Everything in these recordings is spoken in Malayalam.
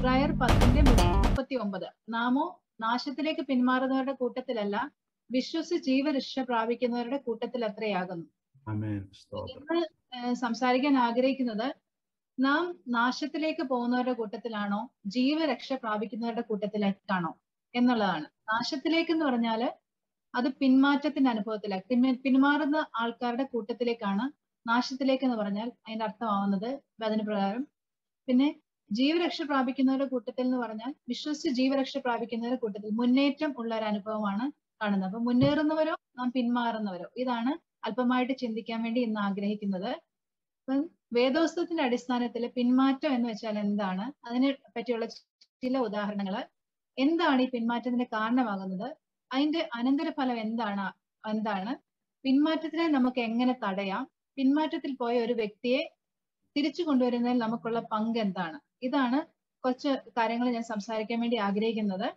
എബ്രായർ 10:39. നാമോ നാശത്തിലേക്ക് പിന്മാറുന്നവരുടെ കൂട്ടത്തിലല്ല, വിശ്വസിച്ച് ജീവരക്ഷ പ്രാപിക്കുന്നവരുടെ കൂട്ടത്തിൽ അത്രയാകുന്നു. ഇന്ന് സംസാരിക്കാൻ ആഗ്രഹിക്കുന്നത്, നാം നാശത്തിലേക്ക് പോകുന്നവരുടെ കൂട്ടത്തിലാണോ ജീവരക്ഷ പ്രാപിക്കുന്നവരുടെ കൂട്ടത്തിലേക്കാണോ എന്നുള്ളതാണ്. നാശത്തിലേക്ക് എന്ന് പറഞ്ഞാല് അത് പിന്മാറ്റത്തിന്റെ അനുഭവത്തിലാണ്, പിന്മാറുന്ന ആൾക്കാരുടെ കൂട്ടത്തിലേക്കാണ്. നാശത്തിലേക്ക് എന്ന് പറഞ്ഞാൽ അതിന്റെ അർത്ഥമാവുന്നത് വചനപ്രകാരം. പിന്നെ ജീവരക്ഷ പ്രാപിക്കുന്നവരുടെ കൂട്ടത്തിൽ എന്ന് പറഞ്ഞാൽ വിശ്വസിച്ച് ജീവരക്ഷ പ്രാപിക്കുന്നവരുടെ കൂട്ടത്തിൽ മുന്നേറ്റം ഉള്ള ഒരു അനുഭവമാണ് കാണുന്നത്. അപ്പൊ മുന്നേറുന്നവരോ നാം പിന്മാറുന്നവരോ, ഇതാണ് അല്പമായിട്ട് ചിന്തിക്കാൻ വേണ്ടി ഇന്ന് ആഗ്രഹിക്കുന്നത്. അപ്പം വേദോസ്തവത്തിന്റെ അടിസ്ഥാനത്തിൽ പിന്മാറ്റം എന്ന് വെച്ചാൽ എന്താണ്, അതിനെ പറ്റിയുള്ള ചില ഉദാഹരണങ്ങൾ. എന്താണ് ഈ പിന്മാറ്റത്തിന് കാരണമാകുന്നത്, അതിന്റെ അനന്തരഫലം എന്താണ്, പിന്മാറ്റത്തിനെ നമുക്ക് എങ്ങനെ തടയാം, പിന്മാറ്റത്തിൽ പോയ ഒരു വ്യക്തിയെ തിരിച്ചു കൊണ്ടുവരുന്നതിൽ നമുക്കുള്ള പങ്ക് എന്താണ്, ഇതാണ് കുറച്ച് കാര്യങ്ങൾ ഞാൻ സംസാരിക്കാൻ വേണ്ടി ആഗ്രഹിക്കുന്നത്.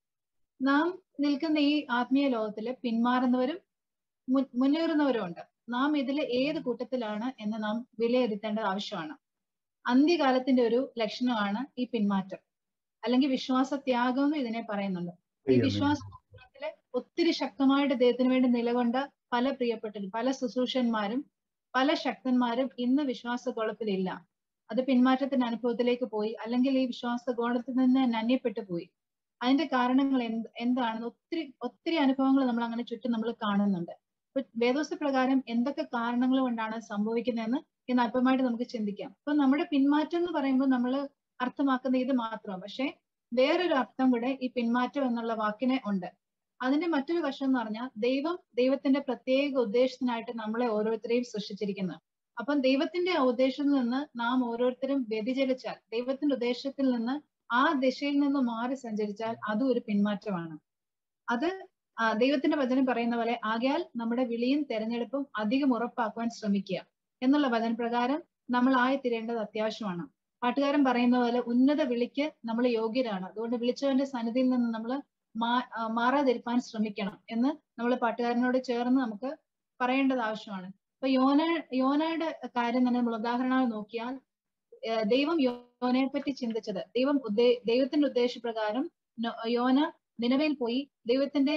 നാം നിൽക്കുന്ന ഈ ആത്മീയ ലോകത്തില് പിന്മാറുന്നവരും മുന്നേറുന്നവരും ഉണ്ട്. നാം ഇതിൽ ഏത് കൂട്ടത്തിലാണ് എന്ന് നാം വിലയിരുത്തേണ്ടത് ആവശ്യമാണ്. അന്ത്യകാലത്തിന്റെ ഒരു ലക്ഷണമാണ് ഈ പിന്മാറ്റം, അല്ലെങ്കിൽ വിശ്വാസത്യാഗം എന്ന് ഇതിനെ പറയുന്നുണ്ട്. ഈ വിശ്വാസത്തില് ഒത്തിരി ശക്തമായിട്ട് ദൈവത്തിന് വേണ്ടി നിലകൊണ്ട പല പ്രിയപ്പെട്ടവരും, പല ശുശ്രൂഷന്മാരും, പല ശക്തന്മാരും ഇന്ന് വിശ്വാസഗോളത്തിലില്ല. അത് പിന്മാറ്റത്തിന്റെ അനുഭവത്തിലേക്ക് പോയി, അല്ലെങ്കിൽ ഈ വിശ്വാസഗോളത്തിൽ നിന്ന് അന്യപ്പെട്ടു പോയി. അതിന്റെ കാരണങ്ങൾ എന്താണെന്ന് ഒത്തിരി അനുഭവങ്ങൾ നമ്മൾ അങ്ങനെ ചുറ്റും നമ്മൾ കാണുന്നുണ്ട്. അപ്പൊ വേദോസ്ത പ്രകാരം എന്തൊക്കെ കാരണങ്ങൾ കൊണ്ടാണ് സംഭവിക്കുന്നതെന്ന് ഇന്ന് അല്പമായിട്ട് നമുക്ക് ചിന്തിക്കാം. അപ്പൊ നമ്മുടെ പിന്മാറ്റം എന്ന് പറയുമ്പോൾ നമ്മൾ അർത്ഥമാക്കുന്ന ഇത് മാത്രമാണ്, പക്ഷെ വേറൊരു അർത്ഥം കൂടെ ഈ പിന്മാറ്റം എന്നുള്ള വാക്കിന് ഉണ്ട്. അതിന്റെ മറ്റൊരു വശം എന്ന് പറഞ്ഞാൽ ദൈവത്തിന്റെ പ്രത്യേക ഉദ്ദേശത്തിനായിട്ട് നമ്മളെ ഓരോരുത്തരെയും സൃഷ്ടിച്ചിരിക്കുന്നത്. അപ്പം ദൈവത്തിന്റെ ഉദ്ദേശത്തിൽ നിന്ന് നാം ഓരോരുത്തരും വ്യതിചലിച്ചാൽ, ദൈവത്തിന്റെ ഉദ്ദേശത്തിൽ നിന്ന് ആ ദിശയിൽ നിന്ന് മാറി സഞ്ചരിച്ചാൽ അതും ഒരു പിന്മാറ്റമാണ്. അത് ദൈവത്തിന്റെ വചനം പറയുന്ന പോലെ, ആകയാൽ നമ്മുടെ വിളിയും തെരഞ്ഞെടുപ്പും അധികം ഉറപ്പാക്കുവാൻ ശ്രമിക്കുക എന്നുള്ള വചനപ്രകാരം നമ്മൾ ആയിത്തീരേണ്ടത് അത്യാവശ്യമാണ്. പാട്ടുകാരൻ പറയുന്ന പോലെ ഉന്നത വിളിക്ക് നമ്മൾ യോഗ്യരാണ്, അതുകൊണ്ട് വിളിച്ചവന്റെ സന്നിധിയിൽ നിന്ന് നമ്മൾ മാറാതിരിക്കാൻ ശ്രമിക്കണം എന്ന് നമ്മൾ പാട്ടുകാരനോട് ചേർന്ന് നമുക്ക് പറയേണ്ടത് ആവശ്യമാണ്. അപ്പൊ യോനയുടെ കാര്യം തന്നെ നമ്മൾ ഉദാഹരണമായി നോക്കിയാൽ, ദൈവം യോനയെ പറ്റി ചിന്തിച്ചത്, ദൈവത്തിന്റെ ഉദ്ദേശപ്രകാരം യോന നിനവയിൽ പോയി ദൈവത്തിന്റെ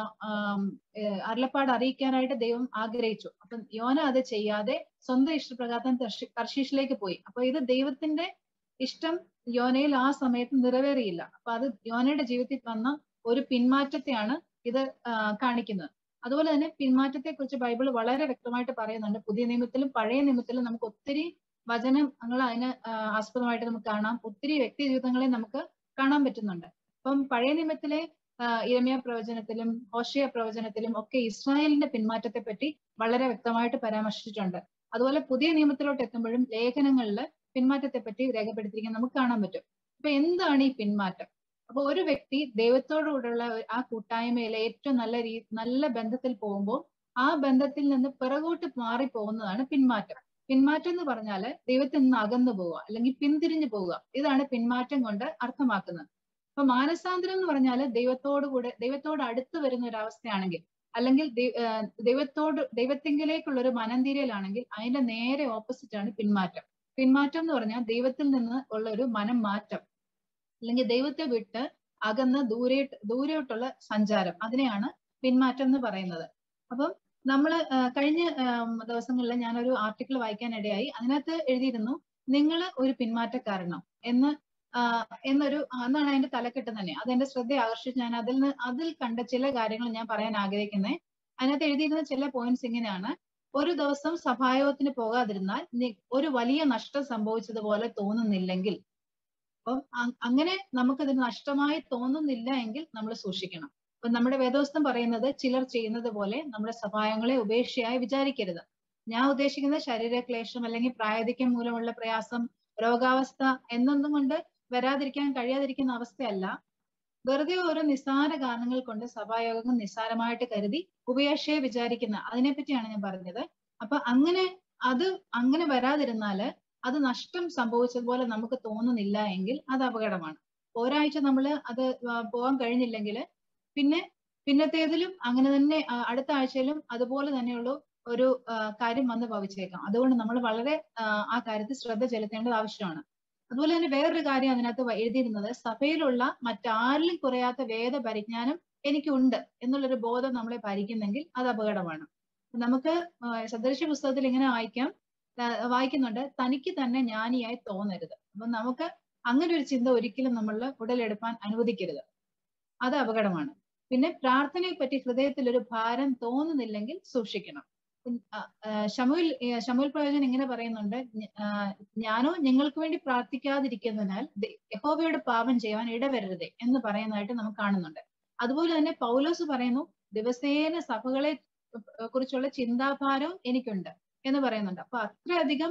അരുളപ്പാട് അറിയിക്കാനായിട്ട് ദൈവം ആഗ്രഹിച്ചു. അപ്പൊ യോന അത് ചെയ്യാതെ സ്വന്തം ഇഷ്ടപ്രകാരം തർശീഷിലേക്ക് പോയി. അപ്പൊ ഇത് ദൈവത്തിന്റെ ഇഷ്ടം യോനയിൽ ആ സമയത്ത് നിറവേറിയില്ല. അപ്പൊ അത് യോനയുടെ ജീവിതത്തിൽ വന്ന ഒരു പിന്മാറ്റത്തെയാണ് ഇത് കാണിക്കുന്നത്. അതുപോലെ തന്നെ പിന്മാറ്റത്തെ കുറിച്ച് ബൈബിൾ വളരെ വ്യക്തമായിട്ട് പറയുന്നുണ്ട്. പുതിയ നിയമത്തിലും പഴയ നിയമത്തിലും നമുക്ക് ഒത്തിരി വചനങ്ങൾ അതിന് ആസ്പദമായിട്ട് നമുക്ക് കാണാം. ഒത്തിരി വ്യക്തി ജീവിതങ്ങളെ നമുക്ക് കാണാൻ പറ്റുന്നുണ്ട്. അപ്പം പഴയ നിയമത്തിലെ യിരെമ്യാ പ്രവചനത്തിലും ഹോശേയ പ്രവചനത്തിലും ഒക്കെ ഇസ്രായേലിന്റെ പിന്മാറ്റത്തെ പറ്റി വളരെ വ്യക്തമായിട്ട് പരാമർശിച്ചിട്ടുണ്ട്. അതുപോലെ പുതിയ നിയമത്തിലോട്ട് എത്തുമ്പോഴും ലേഖനങ്ങളിൽ പിന്മാറ്റത്തെ പറ്റി രേഖപ്പെടുത്തിയിരിക്കാൻ നമുക്ക് കാണാൻ പറ്റും. അപ്പൊ എന്താണ് ഈ പിന്മാറ്റം? അപ്പൊ ഒരു വ്യക്തി ദൈവത്തോടുകൂടെയുള്ള ആ കൂട്ടായ്മയിലെ ഏറ്റവും നല്ല ബന്ധത്തിൽ പോകുമ്പോൾ ആ ബന്ധത്തിൽ നിന്ന് പിറകോട്ട് മാറി പോകുന്നതാണ് പിന്മാറ്റം. പിന്മാറ്റം എന്ന് പറഞ്ഞാല് ദൈവത്തിൽ നിന്ന് അകന്നു പോവുക, അല്ലെങ്കിൽ പിന്തിരിഞ്ഞു പോവുക. ഇതാണ് പിന്മാറ്റം കൊണ്ട് അർത്ഥമാക്കുന്നത്. അപ്പൊ മാനസാന്തരം എന്ന് പറഞ്ഞാല് ദൈവത്തോട് അടുത്ത് വരുന്ന ഒരു അവസ്ഥയാണെങ്കിൽ, അല്ലെങ്കിൽ ദൈവത്തിങ്കിലേക്കുള്ള ഒരു മനംതിരിയലാണെങ്കിൽ അതിന്റെ നേരെ ഓപ്പോസിറ്റ് ആണ് പിന്മാറ്റം. പിന്മാറ്റം എന്ന് പറഞ്ഞാൽ ദൈവത്തിൽ നിന്ന് ഉള്ള ഒരു മനം മാറ്റം, അല്ലെങ്കിൽ ദൈവത്തെ വിട്ട് അകന്ന് ദൂരോട്ടുള്ള സഞ്ചാരം, അതിനെയാണ് പിന്മാറ്റം എന്ന് പറയുന്നത്. അപ്പം നമ്മള് കഴിഞ്ഞ ദിവസങ്ങളിൽ ഞാനൊരു ആർട്ടിക്കിൾ വായിക്കാനിടയായി. അതിനകത്ത് എഴുതിയിരുന്നു, നിങ്ങൾ ഒരു പിന്മാറ്റക്കാരനോ എന്നാണ് അതിന്റെ തലക്കെട്ട് തന്നെ. അതെന്റെ ശ്രദ്ധ ആകർഷിച്ച് ഞാൻ അതിൽ കണ്ട ചില കാര്യങ്ങൾ ഞാൻ പറയാൻ ആഗ്രഹിക്കുന്നത്. അതിനകത്ത് എഴുതിയിരുന്ന ചില പോയിന്റ്സ് ഇങ്ങനെയാണ്: ഒരു ദിവസം സഭായോഗത്തിന് പോകാതിരുന്നാൽ ഒരു വലിയ നഷ്ടം സംഭവിച്ചതുപോലെ തോന്നുന്നില്ലെങ്കിൽ, അപ്പം അങ്ങനെ നമുക്കത് നഷ്ടമായി തോന്നുന്നില്ല എങ്കിൽ നമ്മൾ സൂക്ഷിക്കണം. അപ്പൊ നമ്മുടെ വേദോസ്തം പറയുന്നത്, ചിലർ ചെയ്യുന്നത് പോലെ നമ്മുടെ സഭായങ്ങളെ ഉപേക്ഷയായി വിചാരിക്കരുത്. ഞാൻ ഉദ്ദേശിക്കുന്നത് ശരീരക്ലേശം അല്ലെങ്കിൽ പ്രായാധിക്യം മൂലമുള്ള പ്രയാസം, രോഗാവസ്ഥ എന്നൊന്നും കൊണ്ട് വരാതിരിക്കാൻ കഴിയാതിരിക്കുന്ന അവസ്ഥയല്ല. വെറുതെ ഓരോ നിസ്സാര കാരണങ്ങൾ കൊണ്ട് സഭായോഗങ്ങൾ നിസ്സാരമായിട്ട് കരുതി ഉപേക്ഷയെ വിചാരിക്കുന്ന അതിനെപ്പറ്റിയാണ് ഞാൻ പറഞ്ഞത്. അപ്പൊ അങ്ങനെ വരാതിരുന്നാല് അത് നഷ്ടം സംഭവിച്ചതുപോലെ നമുക്ക് തോന്നുന്നില്ല എങ്കിൽ അത് അപകടമാണ്. ഒരാഴ്ച നമ്മൾ അത് പോകാൻ കഴിഞ്ഞില്ലെങ്കിൽ പിന്നത്തേതിലും അങ്ങനെ തന്നെ അടുത്ത ആഴ്ചയിലും അതുപോലെ തന്നെയുള്ള ഒരു കാര്യം വന്ന് ഭവിച്ചേക്കാം. അതുകൊണ്ട് നമ്മൾ വളരെ ആ കാര്യത്തിൽ ശ്രദ്ധ ചെലുത്തേണ്ടത് ആവശ്യമാണ്. അതുപോലെ തന്നെ വേറൊരു കാര്യം അതിനകത്ത് എഴുതിയിരുന്നത്, സഭയിലുള്ള മറ്റാരിലും കുറയാത്ത വേദ പരിജ്ഞാനം എനിക്കുണ്ട് എന്നുള്ളൊരു ബോധം നമ്മളെ ഭരിക്കുന്നെങ്കിൽ അത് അപകടമാണ്. നമുക്ക് സദൃശ്യ പുസ്തകത്തിൽ ഇങ്ങനെ വായിക്കുന്നുണ്ട്, തനിക്ക് തന്നെ ജ്ഞാനിയായി തോന്നരുത്. അപ്പൊ നമുക്ക് അങ്ങനെ ഒരു ചിന്ത ഒരിക്കലും നമ്മൾ ഉടലെടുപ്പാൻ അനുവദിക്കരുത്. അത് അപകടമാണ്. പിന്നെ പ്രാർത്ഥനയെ പറ്റി ഹൃദയത്തിൽ ഒരു ഭാരം തോന്നുന്നില്ലെങ്കിൽ സൂക്ഷിക്കണം. ശമൂവേൽ പ്രവാചകൻ ഇങ്ങനെ പറയുന്നുണ്ട്, ഞാനോ നിങ്ങൾക്ക് വേണ്ടി പ്രാർത്ഥിക്കാതിരിക്കുന്നതിനാൽ യഹോവയോട് പാപം ചെയ്യുവാൻ ഇടവരരുതേ എന്ന് പറയുന്നതായിട്ട് നമുക്ക് കാണുന്നുണ്ട്. അതുപോലെ തന്നെ പൗലോസ് പറയുന്നു, ദിവസേന സഭകളെ കുറിച്ചുള്ള ചിന്താഭാരവും എനിക്കുണ്ട് എന്ന് പറയുന്നുണ്ട്. അപ്പൊ അത്രയധികം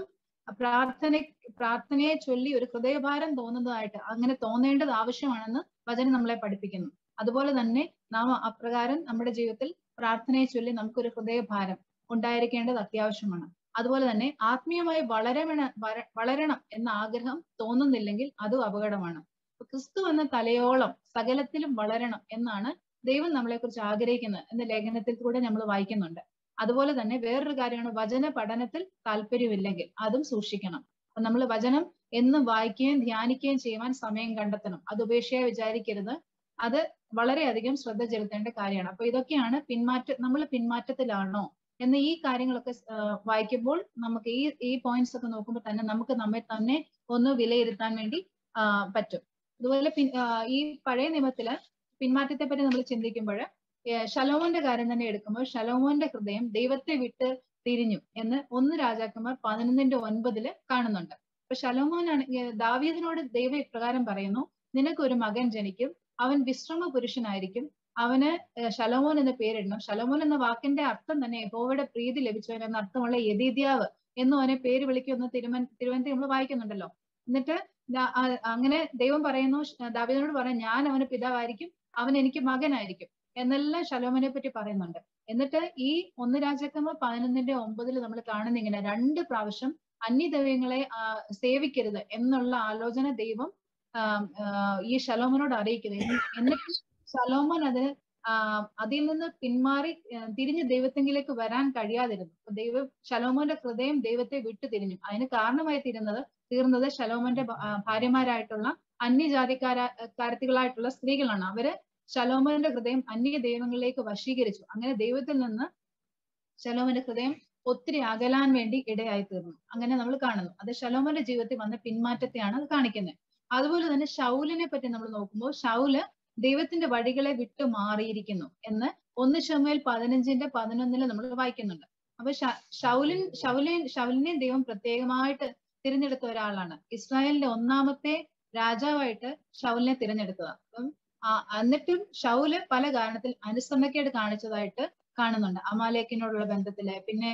പ്രാർത്ഥനയെ ചൊല്ലി ഒരു ഹൃദയഭാരം തോന്നുന്നതായിട്ട്, അങ്ങനെ തോന്നേണ്ടത് ആവശ്യമാണെന്ന് വചനം നമ്മളെ പഠിപ്പിക്കുന്നു. അതുപോലെ തന്നെ നാം അപ്രകാരം നമ്മുടെ ജീവിതത്തിൽ പ്രാർത്ഥനയെ ചൊല്ലി നമുക്കൊരു ഹൃദയഭാരം ഉണ്ടായിരിക്കേണ്ടത് അത്യാവശ്യമാണ്. അതുപോലെ തന്നെ ആത്മീയമായി വളരണം എന്ന ആഗ്രഹം തോന്നുന്നില്ലെങ്കിൽ അതും അപകടമാണ്. ക്രിസ്തു എന്ന തലയോളം സകലത്തിലും വളരണം എന്നാണ് ദൈവം നമ്മളെ കുറിച്ച് ആഗ്രഹിക്കുന്നത് എന്ന ലേഖനത്തിൽ കൂടെ നമ്മൾ വായിക്കുന്നുണ്ട്. അതുപോലെ തന്നെ വേറൊരു കാര്യമാണ്, വചന പഠനത്തിൽ താല്പര്യമില്ലെങ്കിൽ അതും സൂക്ഷിക്കണം. അപ്പൊ നമ്മൾ വചനം എന്നും വായിക്കുകയും ധ്യാനിക്കുകയും ചെയ്യുവാൻ സമയം കണ്ടെത്തണം. അത് ഉപേക്ഷയായി വിചാരിക്കരുത്. അത് വളരെയധികം ശ്രദ്ധ ചെലുത്തേണ്ട കാര്യമാണ്. അപ്പൊ ഇതൊക്കെയാണ് നമ്മൾ പിന്മാറ്റത്തിലാണോ എന്ന ഈ കാര്യങ്ങളൊക്കെ വായിക്കുമ്പോൾ നമുക്ക് ഈ പോയിന്റ്സ് ഒക്കെ നോക്കുമ്പോൾ തന്നെ നമുക്ക് നമ്മെ തന്നെ ഒന്ന് വിലയിരുത്താൻ വേണ്ടി പറ്റും. അതുപോലെ ഈ പഴയ നിയമത്തില് പിന്മാറ്റത്തെ പറ്റി നമ്മൾ ചിന്തിക്കുമ്പോൾ ശലോമോന്റെ കാര്യം തന്നെ എടുക്കുമ്പോൾ, ശലോമോന്റെ ഹൃദയം ദൈവത്തെ വിട്ട് തിരിഞ്ഞു എന്ന് 1 രാജാക്കന്മാർ 11:9 കാണുന്നുണ്ട്. അപ്പൊ ദാവീദിനോട് ദൈവം ഇപ്രകാരം പറയുന്നു, നിനക്കൊരു മകൻ ജനിക്കും, അവൻ വിശ്രമ പുരുഷനായിരിക്കും, അവന് ശലോമോൻ എന്ന് പേരിടണം. ശലോമോൻ എന്ന വാക്കിന്റെ അർത്ഥം തന്നെ യഹോവയുടെ പ്രീതി ലഭിച്ചവൻ എന്ന അർത്ഥമുള്ള യദീദ്യാവ് എന്നും അവനെ പേര് വിളിക്കുമെന്ന് തിരുവനന്തപുരം നമ്മൾ വായിക്കുന്നുണ്ടല്ലോ. എന്നിട്ട് അങ്ങനെ ദൈവം പറയുന്നു, ദാവീദിനോട് പറയാം, ഞാൻ അവന് പിതാവായിരിക്കും, അവൻ എനിക്ക് മകനായിരിക്കും എന്നെല്ലാം ശലോമോനെ പറ്റി പറയുന്നുണ്ട്. എന്നിട്ട് ഈ 1 രാജാക്കന്മാർ 11:9 നമ്മൾ കാണുന്ന ഇങ്ങനെ 2 പ്രാവശ്യം അന്യദൈവങ്ങളെ സേവിക്കരുത് എന്നുള്ള ആലോചന ദൈവം ഈ ശലോമോനോട് അറിയിക്കുന്നത്. എന്നിട്ട് ശലോമോൻ അതിൽ നിന്ന് പിന്മാറി തിരിഞ്ഞ് ദൈവത്തെങ്കിലേക്ക് വരാൻ കഴിയാതിരുന്നു. ശലോമോന്റെ ഹൃദയം ദൈവത്തെ വിട്ടു തിരിഞ്ഞു. അതിന് കാരണമായി തീർന്നത് ശലോമോന്റെ ഭാര്യമാരായിട്ടുള്ള അന്യജാതിക്കാരത്തികളായിട്ടുള്ള സ്ത്രീകളാണ്. അവര് ശലോമോന്റെ ഹൃദയം അന്യ ദൈവങ്ങളിലേക്ക് വശീകരിച്ചു. അങ്ങനെ ദൈവത്തിൽ നിന്ന് ശലോമോന്റെ ഹൃദയം ഒത്തിരി അകലാൻ വേണ്ടി ഇടയായി തീർന്നു. അങ്ങനെ നമ്മൾ കാണുന്നു. അത് ശലോമോന്റെ ജീവിതത്തിൽ വന്ന പിന്മാറ്റത്തെയാണ് അത് കാണിക്കുന്നത്. അതുപോലെ തന്നെ ശൗലിനെ പറ്റി നമ്മൾ നോക്കുമ്പോൾ, ശൗല് ദൈവത്തിന്റെ വഴികളെ വിട്ടു മാറിയിരിക്കുന്നു എന്ന് 1 ശമൂവേൽ 15:11 നമ്മൾ വായിക്കുന്നുണ്ട്. അപ്പൊ ശൗലിനെ ദൈവം പ്രത്യേകമായിട്ട് തിരഞ്ഞെടുത്ത ഒരാളാണ്. ഇസ്രായേലിന്റെ 1ാമത്തെ രാജാവായിട്ട് ശൗലിനെ തിരഞ്ഞെടുത്തത്. അപ്പം എന്നിട്ടും ശൗല് പല കാരണത്തിൽ അനുസരണക്കേട് കാണിച്ചതായിട്ട് കാണുന്നുണ്ട്. അമാലേക്കിനോടുള്ള ബന്ധത്തില്, പിന്നെ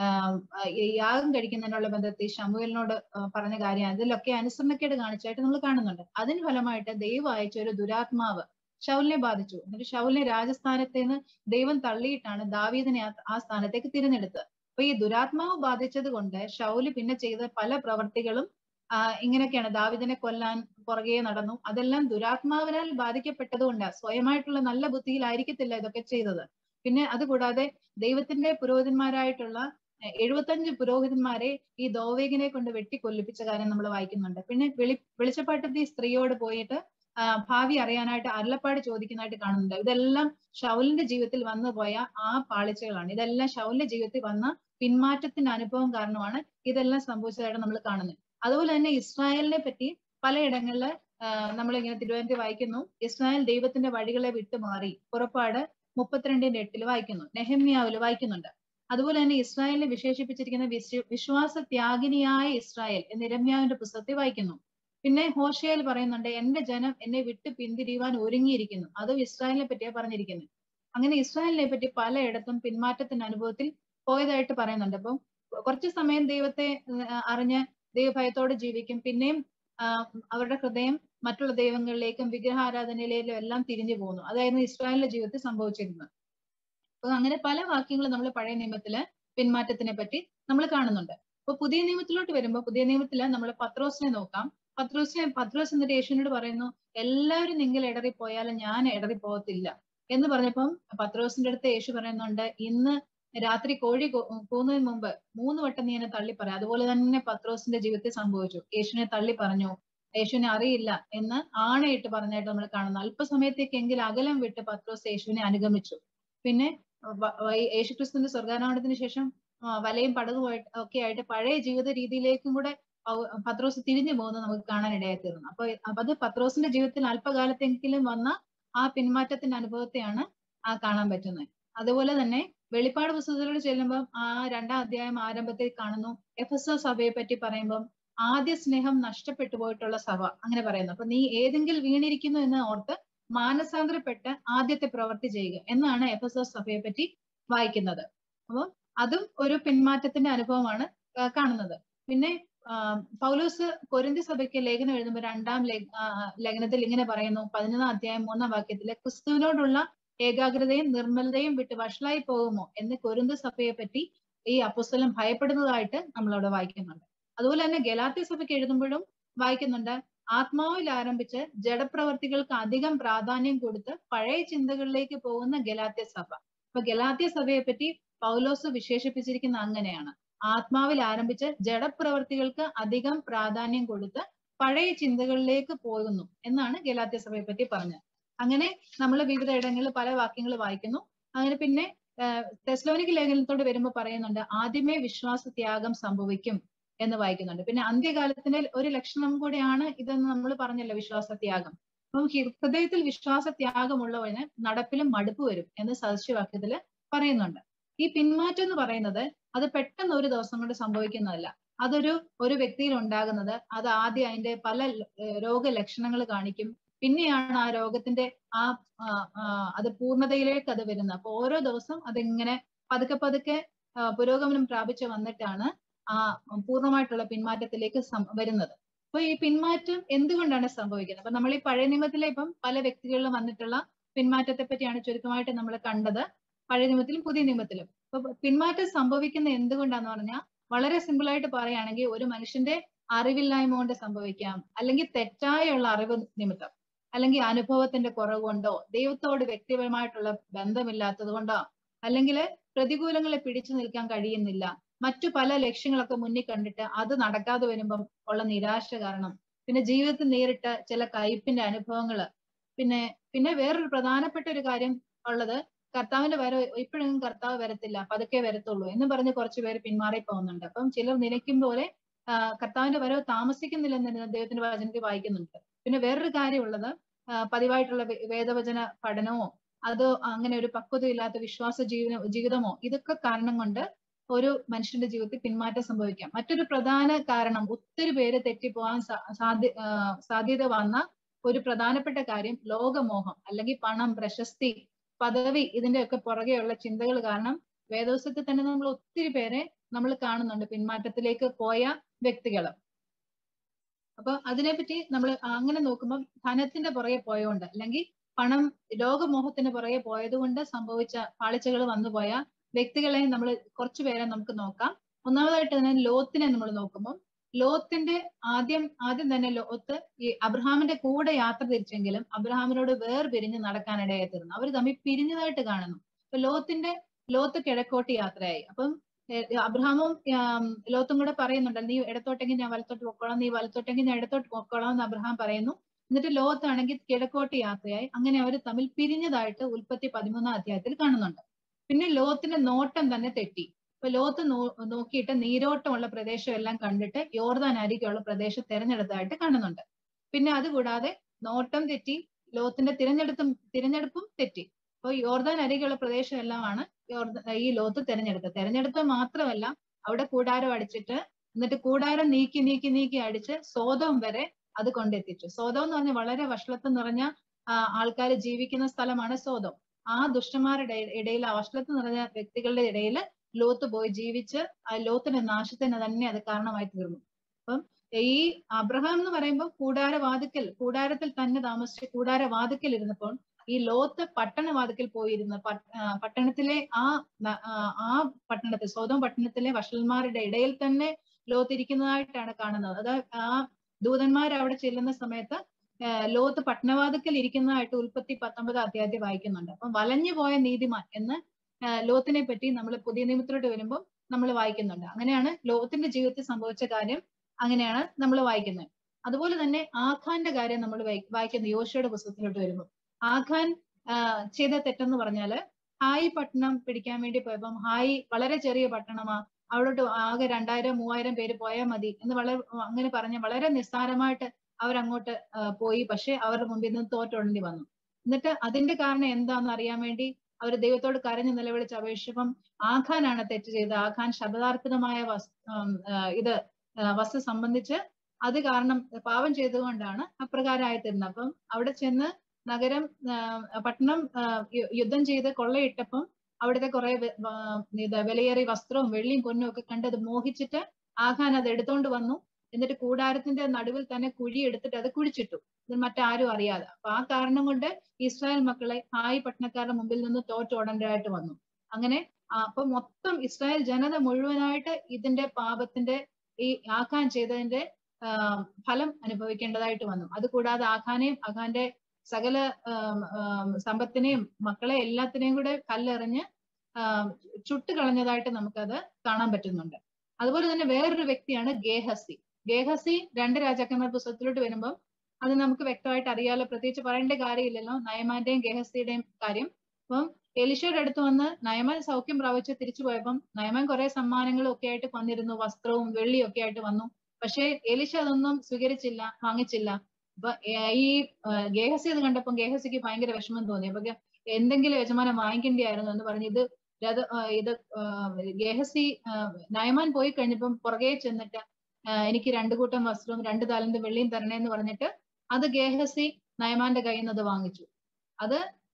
യാഗം കഴിക്കുന്നതിനുള്ള ബന്ധത്തിൽ ശമൂവേലിനോട് പറഞ്ഞ കാര്യം, അതിലൊക്കെ അനുസരണക്കേട് കാണിച്ചായിട്ട് നമ്മൾ കാണുന്നുണ്ട്. അതിന് ഫലമായിട്ട് ദൈവം അയച്ച ഒരു ദുരാത്മാവ് ശൗലിനെ ബാധിച്ചു. എന്നിട്ട് ശൗലിനെ രാജസ്ഥാനത്ത് നിന്ന് ദൈവം തള്ളിയിട്ടാണ് ദാവീദിനെ ആ സ്ഥാനത്തേക്ക് തിരഞ്ഞെടുത്തത്. അപ്പൊ ഈ ദുരാത്മാവ് ബാധിച്ചത് കൊണ്ട് ശൗല് പിന്നെ ചെയ്ത പല പ്രവർത്തികളും ഇങ്ങനെയൊക്കെയാണ്. ദാവീദിനെ കൊല്ലാൻ പുറകെ നടന്നു. അതെല്ലാം ദുരാത്മാവിനാൽ ബാധിക്കപ്പെട്ടത് കൊണ്ട്, സ്വയമായിട്ടുള്ള നല്ല ബുദ്ധിയിലായിരിക്കത്തില്ല ഇതൊക്കെ ചെയ്തത്. പിന്നെ അതുകൂടാതെ ദൈവത്തിന്റെ പുരോഹിതന്മാരായിട്ടുള്ള 75 പുരോഹിതന്മാരെ ഈ ദോവേഗിനെ കൊണ്ട് വെട്ടിക്കൊല്ലിപ്പിച്ച കാര്യം നമ്മൾ വായിക്കുന്നുണ്ട്. പിന്നെ വെളിച്ചപ്പാട്ടത്തിൽ സ്ത്രീയോട് പോയിട്ട് ഭാവി അറിയാനായിട്ട് അരുളപ്പാട് ചോദിക്കുന്നതായിട്ട് കാണുന്നുണ്ട്. ഇതെല്ലാം ശൗലിന്റെ ജീവിതത്തിൽ വന്നു പോയ ആ പാളിച്ചകളാണ്. ഇതെല്ലാം ശൗലിന്റെ ജീവിതത്തിൽ വന്ന പിന്മാറ്റത്തിന്റെ അനുഭവം കാരണമാണ് ഇതെല്ലാം സംഭവിച്ചതായിട്ട് നമ്മൾ കാണുന്നത്. അതുപോലെ തന്നെ ഇസ്രായേലിനെ പറ്റി പലയിടങ്ങളില് നമ്മളിങ്ങനെ തിരുവനന്തപുരം വായിക്കുന്നു, ഇസ്രായേൽ ദൈവത്തിന്റെ വഴികളെ വിട്ടുമാറി. പുറപ്പാട് 32:8 വായിക്കുന്നു, നെഹമ്യാവിൽ വായിക്കുന്നുണ്ട്. അതുപോലെ തന്നെ ഇസ്രായേലിനെ വിശേഷിപ്പിച്ചിരിക്കുന്ന വിശ്വാസത്യാഗിനിയായ ഇസ്രായേൽ എന്ന് യിരെമ്യാവിന്റെ പുസ്തകത്തിൽ വായിക്കുന്നു. പിന്നെ ഹോശേയിൽ പറയുന്നുണ്ട്, എന്റെ ജനം എന്നെ വിട്ട് പിന്തിരിയുവാൻ ഒരുങ്ങിയിരിക്കുന്നു. അതും ഇസ്രായേലിനെ പറ്റിയാ പറഞ്ഞിരിക്കുന്നത്. അങ്ങനെ ഇസ്രായേലിനെ പറ്റി പലയിടത്തും പിന്മാറ്റത്തിന്റെ അനുഭവത്തിൽ പോയതായിട്ട് പറയുന്നുണ്ട്. അപ്പം കുറച്ചു സമയം ദൈവത്തെ അറിഞ്ഞ് ദൈവഭയത്തോടെ ജീവിക്കും. പിന്നെയും അവരുടെ ഹൃദയം മറ്റുള്ള ദൈവങ്ങളിലേക്കും വിഗ്രഹാരാധനയിലേക്കും എല്ലാം തിരിഞ്ഞു പോകുന്നു. അതായിരുന്നു ഇസ്രായേലിന്റെ ജീവിതത്തിൽ സംഭവിച്ചിരുന്നത്. അപ്പൊ അങ്ങനെ പല വാക്യങ്ങളും നമ്മൾ പഴയ നിയമത്തില് പിന്മാറ്റത്തിനെ പറ്റി നമ്മൾ കാണുന്നുണ്ട്. അപ്പൊ പുതിയ നിയമത്തിലോട്ട് വരുമ്പോൾ, പുതിയ നിയമത്തില് നമ്മൾ പത്രോസിനെ നോക്കാം. പത്രോസ് എന്നിട്ട് യേശുവിനോട് പറയുന്നു, എല്ലാവരും നിങ്ങൾ ഇടറിപ്പോയാലും ഞാൻ ഇടറിപ്പോകത്തില്ല എന്ന് പറഞ്ഞപ്പം പത്രോസിന്റെ അടുത്ത് യേശു പറയുന്നുണ്ട്, ഇന്ന് രാത്രി കോഴി കൂന്നതിന് മുമ്പ് 3 വട്ടം നീ എന്നെ തള്ളി പറയാം. അതുപോലെ തന്നെ പത്രോസിന്റെ ജീവിതത്തിൽ സംഭവിച്ചു. യേശുവിനെ തള്ളി പറഞ്ഞു, യേശുവിനെ അറിയില്ല എന്ന് ആണയിട്ട് പറഞ്ഞായിട്ട് നമ്മൾ കാണുന്നു. അല്പസമയത്തേക്കെങ്കിലും അകലം വിട്ട് പത്രോസ് യേശുവിനെ അനുഗമിച്ചു. പിന്നെ യേശുക്രിസ്തുവിന്റെ സ്വർഗാരോഹണത്തിന് ശേഷം വലയും പടകുമായിട്ട് ഒക്കെ ആയിട്ട് പഴയ ജീവിത രീതിയിലേക്കും കൂടെ പത്രോസ് തിരിഞ്ഞു പോകുന്നത് നമുക്ക് കാണാൻ ഇടയായിത്തീർന്നു. അപ്പൊ അത് പത്രോസിന്റെ ജീവിതത്തിൽ അല്പകാലത്തെങ്കിലും വന്ന ആ പിന്മാറ്റത്തിന്റെ അനുഭവത്തെയാണ് കാണാൻ പറ്റുന്നത്. അതുപോലെ തന്നെ വെളിപ്പാട് പുസ്തകത്തിലൂടെ ചെല്ലുമ്പോൾ ആ 2-ാം അധ്യായം ആരംഭത്തിൽ കാണുന്നു, എഫെസോസ് സഭയെ പറ്റി പറയുമ്പം ആദ്യ സ്നേഹം നഷ്ടപ്പെട്ടു പോയിട്ടുള്ള സഭ അങ്ങനെ പറയുന്നു. അപ്പൊ നീ ഏതെങ്കിലും വീണിരിക്കുന്നു എന്ന് ഓർത്ത് മാനസാന്തരപ്പെട്ട് ആദ്യത്തെ പ്രവൃത്തി ചെയ്യുക എന്നാണ് എഫെസോസ് സഭയെ പറ്റി വായിക്കുന്നത്. അപ്പോൾ അതും ഒരു പിന്മാറ്റത്തിന്റെ അനുഭവമാണ് കാണുന്നത്. പിന്നെ പൗലോസ് കൊരിന്തി സഭയ്ക്ക് ലേഖനം എഴുതുമ്പോൾ 2-ാം ലേഖനത്തിൽ ഇങ്ങനെ പറയുന്നു, 11-ാം അധ്യായം 3-ാം വാക്യത്തില്, ക്രിസ്തുവിനോടുള്ള ഏകാഗ്രതയും നിർമ്മലതയും വിട്ട് വഷളായി പോകുമോ എന്ന് കൊരിന്തി സഭയെ പറ്റി ഈ അപ്പോസ്തലൻ ഭയപ്പെടുന്നതായിട്ട് നമ്മളവിടെ വായിക്കുന്നുണ്ട്. അതുപോലെ തന്നെ ഗലാത്യ സഭയ്ക്ക് എഴുതുമ്പോഴും വായിക്കുന്നുണ്ട്, ആത്മാവിൽ ആരംഭിച്ച് ജഡപ്രവർത്തികൾക്ക് അധികം പ്രാധാന്യം കൊടുത്ത് പഴയ ചിന്തകളിലേക്ക് പോകുന്ന ഗലാത്യ സഭ. അപ്പൊ ഗലാത്യ സഭയെ പറ്റി പൗലോസ് വിശേഷിപ്പിച്ചിരിക്കുന്ന അങ്ങനെയാണ്, ആത്മാവിൽ ആരംഭിച്ച് ജഡപ്രവർത്തികൾക്ക് അധികം പ്രാധാന്യം കൊടുത്ത് പഴയ ചിന്തകളിലേക്ക് പോകുന്നു എന്നാണ് ഗലാത്യ സഭയെ പറ്റി പറഞ്ഞത്. അങ്ങനെ നമ്മൾ വിവിധ ഇടങ്ങളിൽ പല വാക്യങ്ങൾ വായിക്കുന്നു. അങ്ങനെ പിന്നെ തെസ്സലോനിക്ക ലേഖനത്തോട് വരുമ്പോൾ പറയുന്നുണ്ട്, ആദ്യമേ വിശ്വാസ ത്യാഗം സംഭവിക്കും എന്ന് വായിക്കുന്നുണ്ട്. പിന്നെ അന്ത്യകാലത്തിന്റെ ഒരു ലക്ഷണം കൂടെയാണ് ഇതെന്ന് നമ്മൾ പറഞ്ഞല്ലോ, വിശ്വാസത്യാഗം. അപ്പം ഹൃദയത്തിൽ വിശ്വാസത്യാഗമുള്ളവന് നടപ്പിലും മടുപ്പ് വരും എന്ന് സദൃശവാക്യത്തില് പറയുന്നുണ്ട്. ഈ പിന്മാറ്റം എന്ന് പറയുന്നത് അത് പെട്ടെന്ന് ഒരു ദിവസം കൊണ്ട് സംഭവിക്കുന്നതല്ല. ഒരു വ്യക്തിയിൽ ഉണ്ടാകുന്നത് അത് ആദ്യം അതിന്റെ പല രോഗലക്ഷണങ്ങൾ കാണിക്കും. പിന്നെയാണ് ആ രോഗത്തിന്റെ അത് പൂർണ്ണതയിലേക്ക് അത് വരുന്നത്. അപ്പൊ ഓരോ ദിവസം അതിങ്ങനെ പതുക്കെ പതുക്കെ പുരോഗമനം പ്രാപിച്ച് വന്നിട്ടാണ് ആ പൂർണ്ണമായിട്ടുള്ള പിന്മാറ്റത്തിലേക്ക് വരുന്നത്. അപ്പൊ ഈ പിന്മാറ്റം എന്തുകൊണ്ടാണ് സംഭവിക്കുന്നത്? അപ്പൊ നമ്മൾ ഈ പഴയ നിയമത്തിലെ ഇപ്പം പല വ്യക്തികളിലും വന്നിട്ടുള്ള പിന്മാറ്റത്തെ പറ്റിയാണ് ചുരുക്കമായിട്ട് നമ്മൾ കണ്ടത്, പഴയ നിയമത്തിലും പുതിയ നിയമത്തിലും. അപ്പൊ പിന്മാറ്റം സംഭവിക്കുന്ന എന്തുകൊണ്ടാന്ന് പറഞ്ഞാൽ വളരെ സിമ്പിൾ ആയിട്ട് പറയുകയാണെങ്കിൽ ഒരു മനുഷ്യന്റെ അറിവില്ലായ്മ കൊണ്ട് സംഭവിക്കാം, അല്ലെങ്കിൽ തെറ്റായുള്ള അറിവ് നിമിത്തം, അല്ലെങ്കിൽ അനുഭവത്തിന്റെ കുറവ് കൊണ്ടോ, ദൈവത്തോട് വ്യക്തിപരമായിട്ടുള്ള ബന്ധമില്ലാത്തത് കൊണ്ടോ, അല്ലെങ്കിൽ പ്രതികൂലങ്ങളെ പിടിച്ചു നിൽക്കാൻ കഴിയുന്നില്ല, മറ്റു പല ലക്ഷ്യങ്ങളൊക്കെ മുന്നിൽ കണ്ടിട്ട് അത് നടക്കാതെ വരുമ്പം ഉള്ള നിരാശ കാരണം, പിന്നെ ജീവിതത്തിൽ നേരിട്ട ചില കയ്പിന്റെ അനുഭവങ്ങള്, പിന്നെ വേറൊരു പ്രധാനപ്പെട്ട ഒരു കാര്യം ഉള്ളത്, കർത്താവിന്റെ വരവ് ഇപ്പോഴൊന്നും കർത്താവ് വരത്തില്ല, പതുക്കെ വരത്തുള്ളൂ എന്ന് പറഞ്ഞ് കുറച്ചു പേര് പിന്മാറി പോകുന്നുണ്ട്. അപ്പം ചിലർ നിലയ്ക്കും പോലെ കർത്താവിന്റെ വരവ് താമസിക്കുന്നില്ലെന്ന് ദൈവത്തിന്റെ വചനത്തിൽ വായിക്കുന്നുണ്ട്. പിന്നെ വേറൊരു കാര്യമുള്ളത്, പതിവായിട്ടുള്ള വേദവചന പഠനമോ അതോ അങ്ങനെ ഒരു പക്വതയില്ലാത്ത വിശ്വാസ ജീവിതമോ ഇതൊക്കെ കാരണം കൊണ്ട് ഒരു മനുഷ്യന്റെ ജീവിതത്തിൽ പിന്മാറ്റം സംഭവിക്കാം. മറ്റൊരു പ്രധാന കാരണം, ഒത്തിരി പേര് തെറ്റിപ്പോകാൻ സാധ്യത വന്ന ഒരു പ്രധാനപ്പെട്ട കാര്യം ലോകമോഹം, അല്ലെങ്കിൽ പണം, പ്രശസ്തി, പദവി, ഇതിന്റെയൊക്കെ പുറകെയുള്ള ചിന്തകൾ കാരണം വേദോസത്തിൽ തന്നെ നമ്മൾ ഒത്തിരി പേരെ നമ്മൾ കാണുന്നുണ്ട് പിന്മാറ്റത്തിലേക്ക് പോയ വ്യക്തികള്. അപ്പൊ അതിനെപ്പറ്റി നമ്മൾ അങ്ങനെ നോക്കുമ്പോൾ ധനത്തിന്റെ പുറകെ പോയതുകൊണ്ട്, അല്ലെങ്കിൽ പണം, ലോകമോഹത്തിന് പുറകെ പോയത് കൊണ്ട് സംഭവിച്ച പാളിച്ചകൾ വന്നുപോയ വ്യക്തികളെ നമ്മൾ കുറച്ചുപേരെ നമുക്ക് നോക്കാം. ഒന്നാമതായിട്ട് തന്നെ ലോത്തിനെ നമ്മൾ നോക്കുമ്പോൾ, ലോത്തിന്റെ ആദ്യം തന്നെ ലോത്ത് ഈ അബ്രഹാമിന്റെ കൂടെ യാത്ര തിരിച്ചെങ്കിലും അബ്രഹാമിനോട് വേർപിരിഞ്ഞ് നടക്കാനിടയായി തീർന്നു. അവർ തമ്മിൽ പിരിഞ്ഞതായിട്ട് കാണുന്നു. അപ്പൊ ലോത്ത് കിഴക്കോട്ട് യാത്രയായി. അപ്പം അബ്രഹാമും ലോത്തും കൂടെ പറയുന്നുണ്ട്, നീ ഇടത്തോട്ടെങ്കിൽ ഞാൻ വലത്തോട്ട് പൊക്കോളാം, നീ വലത്തോട്ടെങ്കിൽ ഞാൻ ഇടത്തോട്ട് പൊക്കോളാം എന്ന് അബ്രഹാം പറയുന്നു. എന്നിട്ട് ലോത്താണെങ്കിൽ കിഴക്കോട്ട് യാത്രയായി. അങ്ങനെ അവർ തമ്മിൽ പിരിഞ്ഞതായിട്ട് ഉൽപ്പത്തി 13-ാം അധ്യായത്തിൽ കാണുന്നുണ്ട്. പിന്നെ ലോത്തിന്റെ നോട്ടം തന്നെ തെറ്റി. അപ്പൊ ലോത്ത് നോക്കിയിട്ട് നീരോട്ടമുള്ള പ്രദേശം എല്ലാം കണ്ടിട്ട് യോർദാൻ അരികെയുള്ള പ്രദേശം തിരഞ്ഞെടുത്തതായിട്ട് കാണുന്നുണ്ട്. പിന്നെ അതുകൂടാതെ നോട്ടം തെറ്റി, ലോത്തിന്റെ തിരഞ്ഞെടുപ്പും തെറ്റി. അപ്പൊ യോർദാൻ അരികെയുള്ള പ്രദേശം എല്ലാമാണ് ഈ ലോത്ത് തിരഞ്ഞെടുത്തത് മാത്രമല്ല, അവിടെ കൂടാരം അടിച്ചിട്ട് എന്നിട്ട് കൂടാരം നീക്കി അടിച്ച് സോദോം വരെ അത് കൊണ്ടെത്തിച്ചു. സോദോം എന്ന് പറഞ്ഞാൽ വളരെ വഷളത്വം നിറഞ്ഞ ആൾക്കാർ ജീവിക്കുന്ന സ്ഥലമാണ് സോദോം. ആ ദുഷ്ടന്മാരുടെ ഇടയിൽ, ആ വഷളത്വം നിറഞ്ഞ വ്യക്തികളുടെ ഇടയിൽ ലോത്ത് പോയി ജീവിച്ച് ലോത്തിന്റെ നാശത്തിന് തന്നെ അത് കാരണമായി തീർന്നു. അപ്പം ഈ അബ്രഹാം എന്ന് പറയുമ്പോൾ കൂടാരത്തിൽ തന്നെ താമസിച്ച് കൂടാരവാതിക്കൽ ഇരുന്നപ്പോൾ ഈ ലോത്ത് പട്ടണവാതിക്കൽ പോയിരുന്ന പട്ടണത്തിലെ പട്ടണത്തിൽ, സോദോം പട്ടണത്തിലെ വഷളന്മാരുടെ ഇടയിൽ തന്നെ ലോത്ത് ഇരിക്കുന്നതായിട്ടാണ് കാണുന്നത്. അത് ആ ദൂതന്മാർ അവിടെ ചെല്ലുന്ന സമയത്ത് ലോത്ത് പട്ടണവാതിക്കൽ ഇരിക്കുന്നതായിട്ട് ഉൽപ്പത്തി 19-ാം അധ്യായത്തിൽ വായിക്കുന്നുണ്ട്. അപ്പം വലഞ്ഞു പോയ നീതിമാൻ എന്ന് ലോത്തിനെ പറ്റി നമ്മൾ പുതിയ നിയമത്തിലോട്ട് വരുമ്പോൾ നമ്മൾ വായിക്കുന്നുണ്ട്. അങ്ങനെയാണ് ലോത്തിന്റെ ജീവിതത്തിൽ സംഭവിച്ച കാര്യം, അങ്ങനെയാണ് നമ്മൾ വായിക്കുന്നത്. അതുപോലെ തന്നെ ആഖാന്റെ കാര്യം നമ്മൾ വായിക്കുന്ന യോശുവയുടെ പുസ്തകത്തിലോട്ട് വരുമ്പോൾ ആഖാൻ ചെയ്ത തെറ്റെന്ന് പറഞ്ഞാല് ഹായ് പട്ടണം പിടിക്കാൻ വേണ്ടി പോയപ്പം ഹായ് വളരെ ചെറിയ പട്ടണമാ, അവിടോട്ട് ആകെ 2000-3000 പേര് പോയാൽ മതി എന്ന് അങ്ങനെ പറഞ്ഞ വളരെ നിസ്സാരമായിട്ട് അവരങ്ങോട്ട് പോയി. പക്ഷെ അവരുടെ മുമ്പിൽ നിന്ന് തോറ്റൊടേണ്ടി വന്നു. എന്നിട്ട് അതിന്റെ കാരണം എന്താണെന്ന് അറിയാൻ വേണ്ടി അവർ ദൈവത്തോട് കരഞ്ഞു നിലവിളിച്ച് അപേക്ഷിച്ചപ്പം ആഖാനാണ് തെറ്റ് ചെയ്തത്. ആഖാൻ ശബ്ദാർത്ഥിതമായ വസ്തു സംബന്ധിച്ച് അത് കാരണം പാപം ചെയ്തുകൊണ്ടാണ് അപ്രകാരമായി തീർന്നത്. അപ്പം അവിടെ ചെന്ന് നഗരം പട്ടണം യുദ്ധം ചെയ്ത് കൊള്ളയിട്ടപ്പം അവിടുത്തെ കുറെ വിലയേറിയ വസ്ത്രവും വെള്ളിയും പൊന്നും ഒക്കെ കണ്ട് അത് മോഹിച്ചിട്ട് ആഖാൻ അത് എടുത്തോണ്ട് വന്നു. എന്നിട്ട് കൂടാരത്തിന്റെ നടുവിൽ തന്നെ കുഴി എടുത്തിട്ട് അത് കുഴിച്ചിട്ടു, ഇത് മറ്റാരും അറിയാതെ. അപ്പൊ ആ കാരണം കൊണ്ട് ഇസ്രായേൽ മക്കളെ ഹായ് പട്ടണക്കാരുടെ മുമ്പിൽ നിന്ന് തോറ്റോടേണ്ടതായിട്ട് വന്നു. അങ്ങനെ അപ്പൊ മൊത്തം ഇസ്രായേൽ ജനത മുഴുവനായിട്ട് ഇതിന്റെ പാപത്തിന്റെ ഈ ആഖാൻ ചെയ്തതിന്റെ ഫലം അനുഭവിക്കേണ്ടതായിട്ട് വന്നു. അതുകൂടാതെ ആഖാന്റെ സകല സമ്പത്തിനെയും മക്കളെ എല്ലാത്തിനെയും കൂടെ കല്ലെറിഞ്ഞ് ചുട്ടുകളഞ്ഞതായിട്ട് നമുക്കത് കാണാൻ പറ്റുന്നുണ്ട്. അതുപോലെ തന്നെ വേറൊരു വ്യക്തിയാണ് ഗേഹസി. ഗേഹസി 2 രാജാക്കന്മാർ പുസ്തകത്തിലോട്ട് വരുമ്പം അത് നമുക്ക് വ്യക്തമായിട്ട് അറിയാലോ, പ്രത്യേകിച്ച് പറയേണ്ട കാര്യമില്ലല്ലോ നയമാന്റെയും ഗേഹസിയുടെയും കാര്യം. അപ്പം എലിശയുടെ അടുത്ത് വന്ന് നയമാൻ സൗഖ്യം പ്രാപിച്ച് തിരിച്ചു പോയപ്പം നയമാൻ കുറെ സമ്മാനങ്ങളും ഒക്കെ ആയിട്ട് വന്നിരുന്നു, വസ്ത്രവും വെള്ളിയും ഒക്കെ ആയിട്ട് വന്നു. പക്ഷെ എലിശ അതൊന്നും സ്വീകരിച്ചില്ല, വാങ്ങിച്ചില്ല. അപ്പൊ ഈ ഗേഹസി അത് കണ്ടപ്പം ഗേഹസിക്ക് ഭയങ്കര വിഷമം തോന്നി. അപ്പൊ എന്തെങ്കിലും യജമാനം വാങ്ങിക്കേണ്ടിയായിരുന്നു എന്ന് പറഞ്ഞ് ഇത് ഗേഹസി നയമാൻ പോയി കഴിഞ്ഞപ്പം പുറകെ ചെന്നിട്ട് എനിക്ക് 2 കൂട്ടം വസ്ത്രവും 2 താലന്ത് വെള്ളിയും തരണേന്ന് പറഞ്ഞിട്ട് അത് ഗേഹസി നയമാന്റെ കയ്യിൽ നിന്ന് അത് വാങ്ങിച്ചു. അത്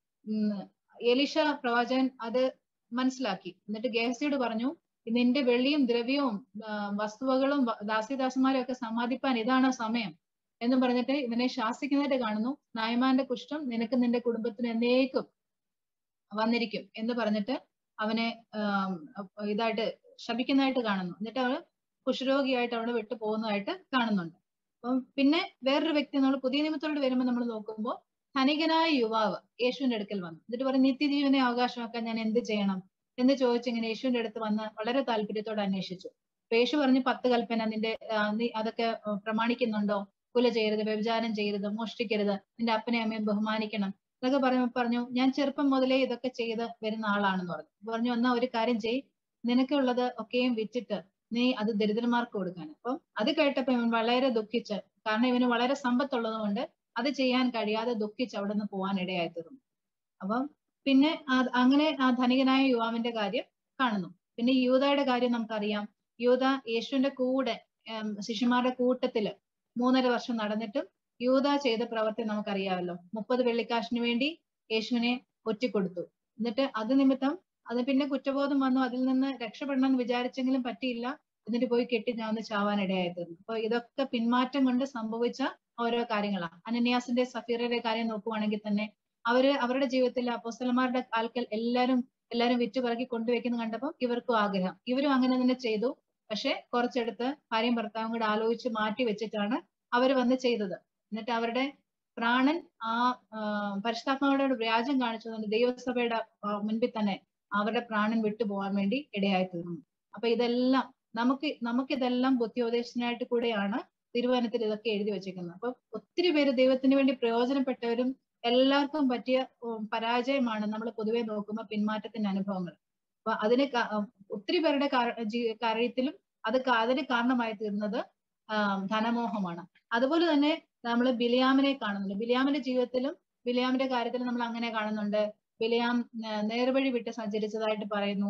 എലിശ പ്രവാചകൻ അത് മനസ്സിലാക്കി. എന്നിട്ട് ഗേഹസിയോട് പറഞ്ഞു, നിന്റെ വെള്ളിയും ദ്രവ്യവും വസ്തുവകളും ദാസിദാസന്മാരും ഒക്കെ സമാധിപ്പാൻ ഇതാണ് സമയം എന്നും പറഞ്ഞിട്ട് ഇവനെ ശാസിക്കുന്നതായിട്ട് കാണുന്നു. നയമാന്റെ കുഷ്ഠം നിനക്ക് നിന്റെ കുടുംബത്തിന് എന്നേക്കും വന്നിരിക്കും എന്ന് പറഞ്ഞിട്ട് അവനെ ഇതായിട്ട് ശപിക്കുന്നതായിട്ട് കാണുന്നു. എന്നിട്ട് അവൾ കുഷ്ഠരോഗിയായിട്ട് അവിടെ വിട്ടു പോകുന്നതായിട്ട് കാണുന്നുണ്ട്. അപ്പം പിന്നെ വേറൊരു വ്യക്തി നമ്മൾ പുതിയ നിയമത്തോട് വരുമ്പോൾ നമ്മൾ നോക്കുമ്പോൾ ധനികനായ യുവാവ് യേശുവിന്റെ അടുക്കൽ വന്നു. എന്നിട്ട് പറയും, നിത്യജീവനെ അവകാശമാക്കാൻ ഞാൻ എന്ത് ചെയ്യണം എന്ന് ചോദിച്ചിങ്ങനെ യേശുവിന്റെ അടുത്ത് വന്ന് വളരെ താല്പര്യത്തോടെ അന്വേഷിച്ചു. യേശു പറഞ്ഞു, 10 കൽപ്പന നീ അതൊക്കെ പ്രമാണിക്കുന്നുണ്ടോ? കൊല ചെയ്യരുത്, വ്യഭിചാരം ചെയ്യരുത്, മോഷ്ടിക്കരുത്, നിന്റെ അപ്പനെ അമ്മയും ബഹുമാനിക്കണം ഇതൊക്കെ പറഞ്ഞു. ഞാൻ ചെറുപ്പം മുതലേ ഇതൊക്കെ ചെയ്ത് വരുന്ന ആളാണെന്ന് പറഞ്ഞു. എന്നാ ഒരു കാര്യം ചെയ്, നിനക്കുള്ളത് ഒക്കെയും വിറ്റിട്ട് നീ അത് ദരിദ്രന്മാർക്ക് കൊടുക്കാൻ. അപ്പം അത് കേട്ടപ്പോ ഇവൻ വളരെ ദുഃഖിച്ച്, കാരണം ഇവന് വളരെ സമ്പത്തുള്ളത് കൊണ്ട് അത് ചെയ്യാൻ കഴിയാതെ ദുഃഖിച്ച് അവിടെ നിന്ന് പോകാൻ ഇടയായി തീർന്നു. അപ്പം പിന്നെ അങ്ങനെ ആ ധനികനായ യുവാവിന്റെ കാര്യം കാണുന്നു. പിന്നെ യൂദയുടെ കാര്യം നമുക്കറിയാം. യൂദ യേശുവിന്റെ കൂടെ ശിഷ്യന്മാരുടെ കൂട്ടത്തില് 3.5 വർഷം നടന്നിട്ടും യൂദ ചെയ്ത പ്രവൃത്തി നമുക്കറിയാമല്ലോ. 30 വെള്ളിക്കാശിന് വേണ്ടി യേശുവിനെ ഒറ്റിക്കൊടുത്തു. എന്നിട്ട് അത് നിമിത്തം അത് പിന്നെ കുറ്റബോധം വന്നു. അതിൽ നിന്ന് രക്ഷപ്പെടണം എന്ന് വിചാരിച്ചെങ്കിലും പറ്റിയില്ല. എന്നിട്ട് പോയി കെട്ടി ചാവാൻ ഇടയായി തീർന്നു. അപ്പൊ ഇതൊക്കെ പിന്മാറ്റം കൊണ്ട് സംഭവിച്ച ഓരോ കാര്യങ്ങളാണ്. അനന്യാസിന്റെ സഫീറയുടെ കാര്യം നോക്കുവാണെങ്കിൽ തന്നെ അവരുടെ ജീവിതത്തിൽ അപ്പോസ്തലന്മാരുടെ ആൾക്കാർ എല്ലാരും വിറ്റുപറക്കി കൊണ്ടുവയ്ക്കുന്ന കണ്ടപ്പോൾ ഇവർക്കും ആഗ്രഹം. ഇവരും അങ്ങനെ തന്നെ ചെയ്തു. പക്ഷെ കുറച്ചെടുത്ത് ഭാര്യയും ഭർത്താവും കൂടെ ആലോചിച്ച് മാറ്റി വെച്ചിട്ടാണ് അവർ വന്ന് ചെയ്തത്. എന്നിട്ട് അവരുടെ പ്രാണൻ പരിശുദ്ധാത്മാവോട് വ്യാജം കാണിച്ചതുകൊണ്ട് ദൈവസഭയുടെ മുൻപിൽ തന്നെ അവരുടെ പ്രാണൻ വിട്ടുപോകാൻ വേണ്ടി ഇടയായി തീർന്നു. അപ്പൊ ഇതെല്ലാം നമുക്കിതെല്ലാം ബുദ്ധിയോപദേശത്തിനായിട്ട് കൂടെയാണ് തിരുവചനത്തിൽ ഇതൊക്കെ എഴുതി വെച്ചിരിക്കുന്നത്. അപ്പൊ ഒത്തിരി പേര് ദൈവത്തിന് വേണ്ടി പ്രയോജനപ്പെട്ടവരും എല്ലാവർക്കും പറ്റിയ പരാജയമാണ് നമ്മൾ പൊതുവെ നോക്കുമ്പോൾ പിന്മാറ്റത്തിന്റെ അനുഭവങ്ങൾ. അപ്പൊ ഒത്തിരി പേരുടെ കാര്യത്തിലും അതിന് കാരണമായി തീർന്നത് ധനമോഹമാണ്. അതുപോലെ തന്നെ നമ്മൾ ബിലിയാമിനെ കാണുന്നുണ്ട്. ബിലിയാമിന്റെ ജീവിതത്തിലും ബിലിയാമിന്റെ കാര്യത്തിലും നമ്മൾ അങ്ങനെ കാണുന്നുണ്ട്. ബിലിയാം നേർവഴി വിട്ട് സഞ്ചരിച്ചതായിട്ട് പറയുന്നു.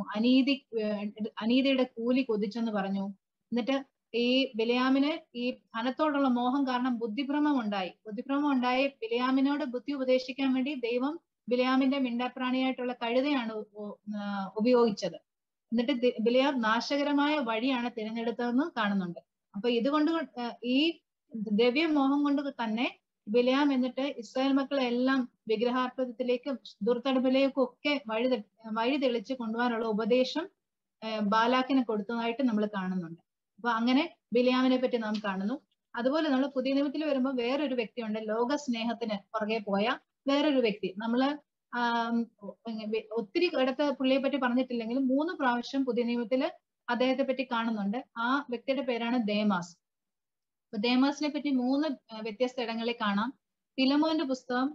അനീതിയുടെ കൂലി കൊതിച്ചെന്ന് പറഞ്ഞു. എന്നിട്ട് ഈ ബിലിയാമിന് ഈ ധനത്തോടുള്ള മോഹം കാരണം ബുദ്ധിഭ്രമം ഉണ്ടായി. ബിലിയാമിനോട് ബുദ്ധി ഉപദേശിക്കാൻ വേണ്ടി ദൈവം ബിലിയാമിന്റെ മിണ്ടാപ്രാണിയായിട്ടുള്ള കഴുതയാണ് ഉപയോഗിച്ചത്. എന്നിട്ട് ബിലിയാം നാശകരമായ വഴിയാണ് തിരഞ്ഞെടുത്തതെന്ന് കാണുന്നുണ്ട്. അപ്പൊ ഇതുകൊണ്ട് ഈ ദ്രവ്യമോഹം കൊണ്ട് തന്നെ ബിലിയാം എന്നിട്ട് ഇസ്രായേൽ മക്കളെ എല്ലാം വിഗ്രഹാർപ്പണത്തിലേക്കും ദുർത്തടപ്പിലേക്കും ഒക്കെ വഴി തെളിച്ച് കൊണ്ടുപോകാനുള്ള ഉപദേശം ബാലാക്കിന് കൊടുത്തതായിട്ട് നമ്മൾ കാണുന്നുണ്ട്. അപ്പൊ അങ്ങനെ ബിലിയാമിനെ പറ്റി നാം കാണുന്നു. അതുപോലെ നമ്മൾ പുതിയ നിയമത്തിൽ വരുമ്പോൾ വേറൊരു വ്യക്തിയുണ്ട്, ലോക സ്നേഹത്തിന് പുറകെ പോയ വേറൊരു വ്യക്തി. നമ്മള് ഒത്തിരി ഇടത്ത് പുള്ളിയെ പറ്റി പറഞ്ഞിട്ടില്ലെങ്കിലും 3 പ്രാവശ്യം പുതിയ നിയമത്തില് അദ്ദേഹത്തെ പറ്റി കാണുന്നുണ്ട്. ആ വ്യക്തിയുടെ പേരാണ് ദേമാസ്. ദേമാസിനെ പറ്റി 3 വ്യത്യസ്ത ഇടങ്ങളിൽ കാണാം. ഫിലമോന്റെ പുസ്തകം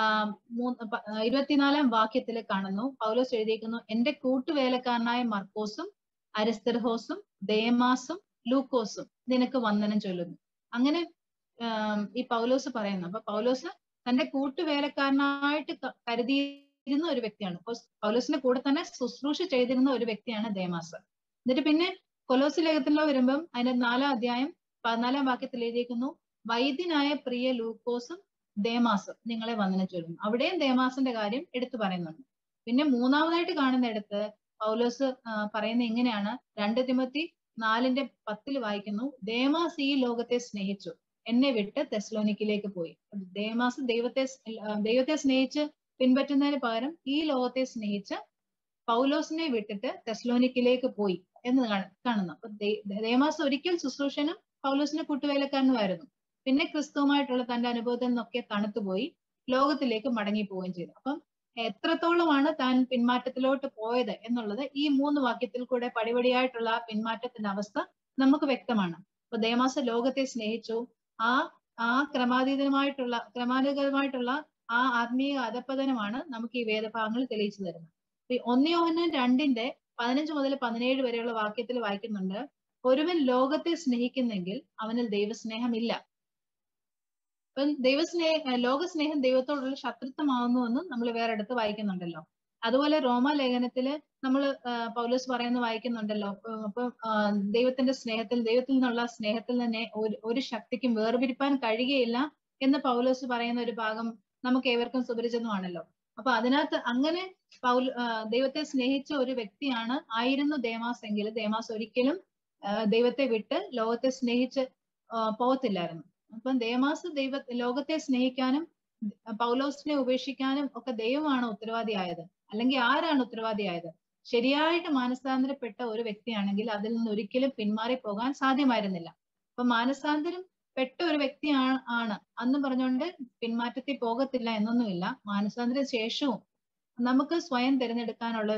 24 വാക്യത്തിൽ കാണുന്നു. പൗലോസ് എഴുതിയിരിക്കുന്നു, എന്റെ കൂട്ടുവേലക്കാരനായ മർക്കോസും അരിസ്തർഹോസും ദേമാസും ലൂക്കോസും നിനക്ക് വന്ദനം ചൊല്ലുന്നു. അങ്ങനെ ഈ പൗലോസ് പറയുന്നു. അപ്പൊ പൗലോസ് തന്റെ കൂട്ടുവേലക്കാരനായിട്ട് കരുതിയിരുന്ന ഒരു വ്യക്തിയാണ്. പൗലോസിന്റെ കൂടെ തന്നെ ശുശ്രൂഷ ചെയ്തിരുന്ന ഒരു വ്യക്തിയാണ് ദേമാസ്. എന്നിട്ട് പിന്നെ കൊലോസി ലേഖനത്തിലോ വരുമ്പം അതിന്റെ 4-ാം അധ്യായം 14-ാം വാക്യത്തിൽ എഴുതിയിരിക്കുന്നു, വൈദ്യനായ പ്രിയ ലൂക്കോസും ദേമാസും നിങ്ങളെ വന്ദനം ചൊല്ലുന്നു. അവിടെയും ദേമാസിന്റെ കാര്യം എടുത്തു പറയുന്നുണ്ട്. പിന്നെ മൂന്നാമതായിട്ട് കാണുന്നിടത്ത് പൗലോസ് പറയുന്നത് ഇങ്ങനെയാണ്. 2 തിമോത്തി 4:10 വായിക്കുന്നു, ദേമാസ് ഈ ലോകത്തെ സ്നേഹിച്ചു, എന്നെ വിട്ട് തെസ്സലോനിക്കയിലേക്ക് പോയി. ദേമാസ് ദൈവത്തെ സ്നേഹിച്ച് പിൻപറ്റുന്നതിന് പകരം ഈ ലോകത്തെ സ്നേഹിച്ച് പൗലോസിനെ വിട്ടിട്ട് തെസ്സലോനിക്കയിലേക്ക് പോയി എന്ന് കാണുന്നു. അപ്പൊ ദേമാസ് ഒരിക്കൽ ശുശ്രൂഷനും പൗലോസിന്റെ കൂട്ടുവേലക്കാരനുമായിരുന്നു. പിന്നെ ക്രിസ്തുവുമായിട്ടുള്ള തന്റെ അനുഭവത്തിൽ നിന്നൊക്കെ തണുത്തുപോയി ലോകത്തിലേക്ക് മടങ്ങി പോവുകയും ചെയ്തു. അപ്പം എത്രത്തോളമാണ് താൻ പിന്മാറ്റത്തിലോട്ട് പോയത് എന്നുള്ളത് ഈ 3 വാക്യത്തിൽ കൂടെ പടിപടിയായിട്ടുള്ള പിന്മാറ്റത്തിന്റെ അവസ്ഥ നമുക്ക് വ്യക്തമാണ്. അപ്പൊ ദേമാസ് ലോകത്തെ സ്നേഹിച്ചു. ആ ക്രമാനുഗതമായിട്ടുള്ള ആ ആത്മീയ അധപ്പതനമാണ് നമുക്ക് ഈ വേദഭാഗങ്ങൾ തെളിയിച്ചു തരുന്നത്. 1 യോഹന്നാൻ 2:15 മുതൽ 17 വരെയുള്ള വാക്യത്തിൽ വായിക്കുന്നുണ്ട്, ഒരുവൻ ലോകത്തെ സ്നേഹിക്കുന്നെങ്കിൽ അവനിൽ ദൈവസ്നേഹമില്ല. അപ്പം ലോകസ്നേഹം ദൈവത്തോടുള്ള ശത്രുത്വമാകുന്നുവെന്നും നമ്മൾ വേറെ അടുത്ത് വായിക്കുന്നുണ്ടല്ലോ. അതുപോലെ റോമാലേഖനത്തില് നമ്മൾ പൗലോസ് പറയുന്ന വായിക്കുന്നുണ്ടല്ലോ. അപ്പൊ ദൈവത്തിൽ നിന്നുള്ള സ്നേഹത്തിൽ തന്നെ ഒരു ശക്തിക്കും വേർപിരിപ്പാൻ കഴിയുകയില്ല എന്ന് പൗലോസ് പറയുന്ന ഒരു ഭാഗം നമുക്ക് ഏവർക്കും സുപരിചിതമാണല്ലോ. അപ്പൊ അതിനകത്ത് അങ്ങനെ ദൈവത്തെ സ്നേഹിച്ച ഒരു ആയിരുന്നു ദേമാസ് എങ്കിൽ ദേമാസ് ഒരിക്കലും ദൈവത്തെ വിട്ട് ലോകത്തെ സ്നേഹിച്ച് പോകത്തില്ലായിരുന്നു. അപ്പം ദേമാസ് ലോകത്തെ സ്നേഹിക്കാനും പൗലോസിനെ ഉപേക്ഷിക്കാനും ഒക്കെ ദൈവമാണ് ഉത്തരവാദിയായത്. അല്ലെങ്കിൽ ആരാണ് ഉത്തരവാദിയായത്? ശരിയായിട്ട് മാനസാന്തരപ്പെട്ട ഒരു വ്യക്തിയാണെങ്കിൽ അതിൽ നിന്ന് ഒരിക്കലും പിന്മാറി പോകാൻ സാധ്യമായിരുന്നില്ല. അപ്പൊ മാനസാന്തരം പെട്ട ഒരു വ്യക്തിയാണ് അന്ന് പറഞ്ഞുകൊണ്ട് പിന്മാറ്റത്തിൽ പോകത്തില്ല എന്നൊന്നുമില്ല. മാനസാന്തര ശേഷവും നമുക്ക് സ്വയം തിരഞ്ഞെടുക്കാനുള്ള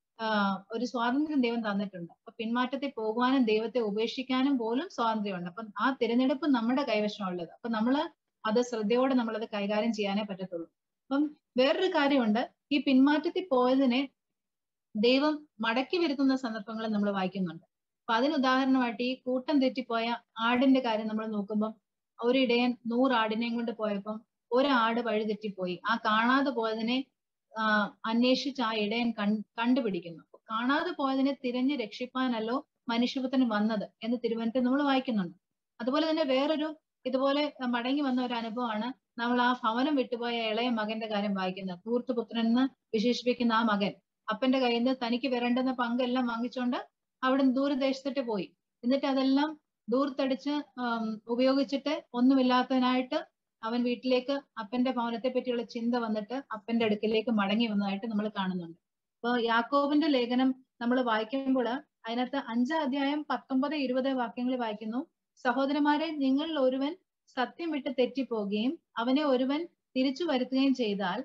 ഒരു സ്വാതന്ത്ര്യം ദൈവം തന്നിട്ടുണ്ട്. അപ്പൊ പിന്മാറ്റത്തിൽ പോകുവാനും ദൈവത്തെ ഉപേക്ഷിക്കാനും പോലും സ്വാതന്ത്ര്യമുണ്ട്. അപ്പൊ ആ തിരഞ്ഞെടുപ്പ് നമ്മുടെ കൈവശമുള്ളത്. അപ്പൊ നമ്മള് അത് ശ്രദ്ധയോടെ നമ്മളത് കൈകാര്യം ചെയ്യാനേ പറ്റത്തുള്ളൂ. അപ്പം വേറൊരു കാര്യമുണ്ട്, ഈ പിന്മാറ്റത്തിൽ പോയതിനെ ദൈവം മടക്കി വരുത്തുന്ന സന്ദർഭങ്ങൾ നമ്മൾ വായിക്കുന്നുണ്ട്. അപ്പൊ അതിന് ഉദാഹരണമായിട്ട് ഈ കൂട്ടം തെറ്റിപ്പോയ ആടിന്റെ കാര്യം നമ്മൾ നോക്കുമ്പോൾ, ഒരു ഇടയൻ 100 ആടിനെയും കൊണ്ട് പോയപ്പം ഒരു ആട് വഴിതെറ്റിപ്പോയി. ആ കാണാതെ പോയതിനെ അന്വേഷിച്ച് ആ ഇടയൻ കണ്ടുപിടിക്കുന്നു. കാണാതെ പോയതിനെ തിരഞ്ഞ് രക്ഷിപ്പാനല്ലോ മനുഷ്യപുത്രൻ വന്നത് എന്ന് തിരുവനന്തപുരത്ത് നമ്മൾ വായിക്കുന്നുണ്ട്. അതുപോലെ തന്നെ വേറൊരു ഇതുപോലെ മടങ്ങി വന്ന ഒരു അനുഭവമാണ് നമ്മൾ ആ ഭവനം വിട്ടുപോയ ഇളയ മകന്റെ കാര്യം വായിക്കുന്നത്. ധൂർത്തുപുത്രൻ എന്ന് വിശേഷിപ്പിക്കുന്ന ആ മകൻ അപ്പന്റെ കയ്യിൽ നിന്ന് തനിക്ക് വരേണ്ടുന്ന പങ്കെല്ലാം വാങ്ങിച്ചുകൊണ്ട് അവിടെ ദൂരദേശത്തിട്ട് പോയി. എന്നിട്ട് അതെല്ലാം ദൂർത്തടിച്ച് ഉപയോഗിച്ചിട്ട് ഒന്നുമില്ലാത്തതിനായിട്ട് അവൻ വീട്ടിലേക്ക് അപ്പന്റെ ഭവനത്തെ പറ്റിയുള്ള ചിന്ത വന്നിട്ട് അപ്പന്റെ അടുക്കിലേക്ക് മടങ്ങി വന്നതായിട്ട് നമ്മൾ കാണുന്നുണ്ട്. അപ്പൊ യാക്കോബിന്റെ ലേഖനം നമ്മൾ വായിക്കുമ്പോൾ അതിനകത്ത് 5-ാം അധ്യായം 19-20 വാക്യങ്ങൾ വായിക്കുന്നു. സഹോദരന്മാരെ, നിങ്ങളിൽ ഒരുവൻ സത്യം വിട്ട് തെറ്റിപ്പോകുകയും അവനെ ഒരുവൻ തിരിച്ചു വരുത്തുകയും ചെയ്താൽ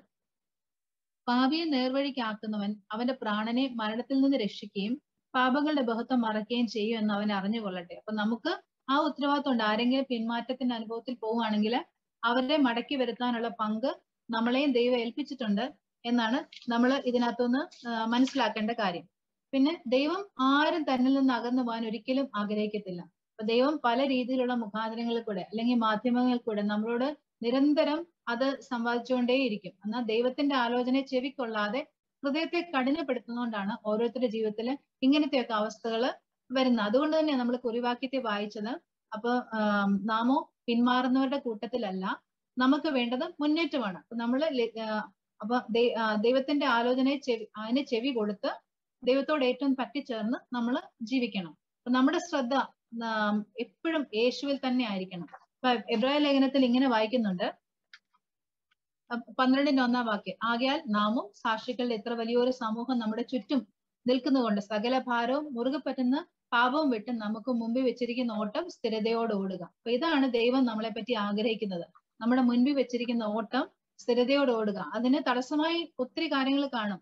പാപിയെ നേർവഴിക്കാക്കുന്നവൻ അവന്റെ പ്രാണനെ മരണത്തിൽ നിന്ന് രക്ഷിക്കുകയും പാപങ്ങളുടെ ബഹുത്വം മറയ്ക്കുകയും ചെയ്യും എന്ന് അവൻ അറിഞ്ഞുകൊള്ളട്ടെ. അപ്പൊ നമുക്ക് ആ ഉത്തരവാദിത്വം ഉണ്ട്. ആരെങ്കിലും പിന്മാറ്റത്തിന്റെ അനുഭവത്തിൽ പോവുകയാണെങ്കിൽ അവരെ മടക്കി വരുത്താനുള്ള പങ്ക് നമ്മളെയും ദൈവം ഏൽപ്പിച്ചിട്ടുണ്ട് എന്നാണ് നമ്മൾ ഇതിനകത്തുനിന്ന് മനസ്സിലാക്കേണ്ട കാര്യം. പിന്നെ ദൈവം ആരും തന്നിൽ നിന്ന് അകന്നു പോകാൻ ഒരിക്കലും ആഗ്രഹിക്കത്തില്ല. അപ്പൊ ദൈവം പല രീതിയിലുള്ള മുഖാന്തരങ്ങളിൽ കൂടെ അല്ലെങ്കിൽ മാധ്യമങ്ങളിൽ കൂടെ നമ്മളോട് നിരന്തരം അത് സംവാദിച്ചുകൊണ്ടേയിരിക്കും. എന്നാൽ ദൈവത്തിന്റെ ആലോചനയെ ചെവിക്കൊള്ളാതെ ഹൃദയത്തെ കഠിനപ്പെടുത്തുന്നതുകൊണ്ടാണ് ഓരോരുത്തരുടെ ജീവിതത്തിൽ ഇങ്ങനത്തെയൊക്കെ അവസ്ഥകൾ വരുന്നത്. അതുകൊണ്ട് തന്നെ നമ്മൾ കുറിവാക്യത്തെ വായിച്ചത്. അപ്പൊ നാമോ പിന്മാറുന്നവരുടെ കൂട്ടത്തിലല്ല, നമുക്ക് വേണ്ടത് മുന്നേറ്റമാണ്. അപ്പൊ നമ്മള് ദൈവത്തിന്റെ ആലോചനയെ അതിനെ ചെവി കൊടുത്ത് ദൈവത്തോട് ഏറ്റവും പറ്റിച്ചേർന്ന് നമ്മൾ ജീവിക്കണം. അപ്പൊ നമ്മുടെ ശ്രദ്ധ എപ്പോഴും യേശുവിൽ തന്നെ ആയിരിക്കണം. ഇപ്പൊ എബ്രായ ലേഖനത്തിൽ ഇങ്ങനെ വായിക്കുന്നുണ്ട്, 12-ാം വാക്യം, ആകയാൽ നാമും സാക്ഷികളുടെ എത്ര വലിയൊരു സമൂഹം നമ്മുടെ ചുറ്റും നിൽക്കുന്നുകൊണ്ട് സകല ഭാരവും മുറുകെ പറ്റുന്ന പാപവും വിട്ട് നമുക്ക് മുമ്പിൽ വെച്ചിരിക്കുന്ന ഓട്ടം സ്ഥിരതയോടെ ഓടുക. അപ്പൊ ഇതാണ് ദൈവം നമ്മളെ പറ്റി ആഗ്രഹിക്കുന്നത്. നമ്മുടെ മുൻപിൽ വെച്ചിരിക്കുന്ന ഓട്ടം സ്ഥിരതയോടെ ഓടുക. അതിന് തടസ്സമായി ഒത്തിരി കാര്യങ്ങൾ കാണും.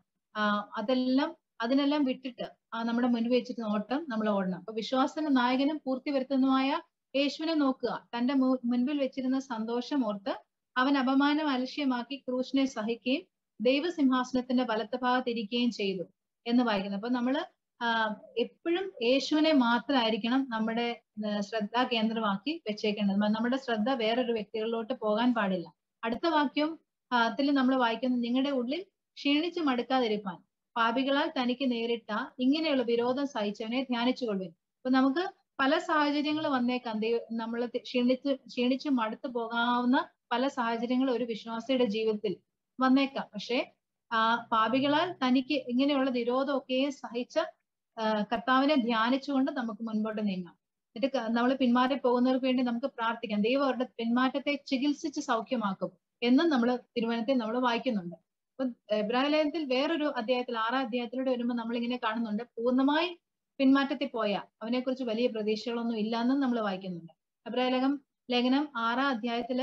അതിനെല്ലാം വിട്ടിട്ട് നമ്മുടെ മുൻപിൽ വെച്ചിരിക്കുന്ന ഓട്ടം നമ്മൾ ഓടണം. അപ്പൊ വിശ്വാസത്തിന്റെ നായകനും പൂർത്തി വരുത്തുന്നതുമായ യേശുവിനെ നോക്കുക. തന്റെ മുൻപിൽ വെച്ചിരുന്ന സന്തോഷം ഓർത്ത് അവൻ അപമാനം അലക്ഷ്യമാക്കി ക്രൂശിനെ സഹിക്കുകയും ദൈവസിംഹാസനത്തിന്റെ വലത്ത് ഭാഗത്തിരിക്കുകയും ചെയ്തു എന്ന് വായിക്കുന്നു. അപ്പൊ നമ്മള് എപ്പോഴും യേശുവിനെ മാത്രമായിരിക്കണം നമ്മുടെ ശ്രദ്ധാ കേന്ദ്രമാക്കി വെച്ചേക്കേണ്ടത്. നമ്മുടെ ശ്രദ്ധ വേറൊരു വ്യക്തികളിലോട്ട് പോകാൻ പാടില്ല. അടുത്ത വാക്യം ത്തിൽ നമ്മൾ വായിക്കുന്നത്, നിങ്ങളുടെ ഉള്ളിൽ ക്ഷീണിച്ച് മടുക്കാതിരിപ്പാൻ പാപികളാൽ തനിക്ക് നേരിട്ട ഇങ്ങനെയുള്ള വിരോധം സഹിച്ചവനെ ധ്യാനിച്ചുകൊള്ളുവിൻ. അപ്പൊ നമുക്ക് പല സാഹചര്യങ്ങൾ വന്നേക്കാം. നമ്മൾ ക്ഷീണിച്ച് മടുത്തു പോകാവുന്ന പല സാഹചര്യങ്ങളും ഒരു വിശ്വാസിയുടെ ജീവിതത്തിൽ വന്നേക്കാം. പക്ഷെ പാപികളാൽ തനിക്ക് ഇങ്ങനെയുള്ള വിരോധമൊക്കെ സഹിച്ച കർത്താവിനെ ധ്യാനിച്ചുകൊണ്ട് നമുക്ക് മുൻപോട്ട് നീങ്ങാം. എന്നിട്ട് നമ്മൾ പിന്മാറി പോകുന്നവർക്ക് വേണ്ടി നമുക്ക് പ്രാർത്ഥിക്കാം. ദൈവം അവരുടെ പിന്മാറ്റത്തെ ചികിത്സിച്ച് സൗഖ്യമാക്കും എന്നും നമ്മൾ തിരുവചനത്തിൽ നമ്മൾ വായിക്കുന്നുണ്ട്. അപ്പൊ എബ്രായ ലേഖനത്തിൽ വേറൊരു അധ്യായത്തിൽ 6-ാം അധ്യായത്തിലൂടെ വരുമ്പോൾ നമ്മൾ ഇങ്ങനെ കാണുന്നുണ്ട്, പൂർണ്ണമായി പിന്മാറ്റത്തിൽ പോയ അവനെ കുറിച്ച് വലിയ പ്രതീക്ഷകളൊന്നും ഇല്ല എന്നും നമ്മൾ വായിക്കുന്നുണ്ട്. എബ്രായ ലേഖനം 6-ാം അധ്യായത്തില്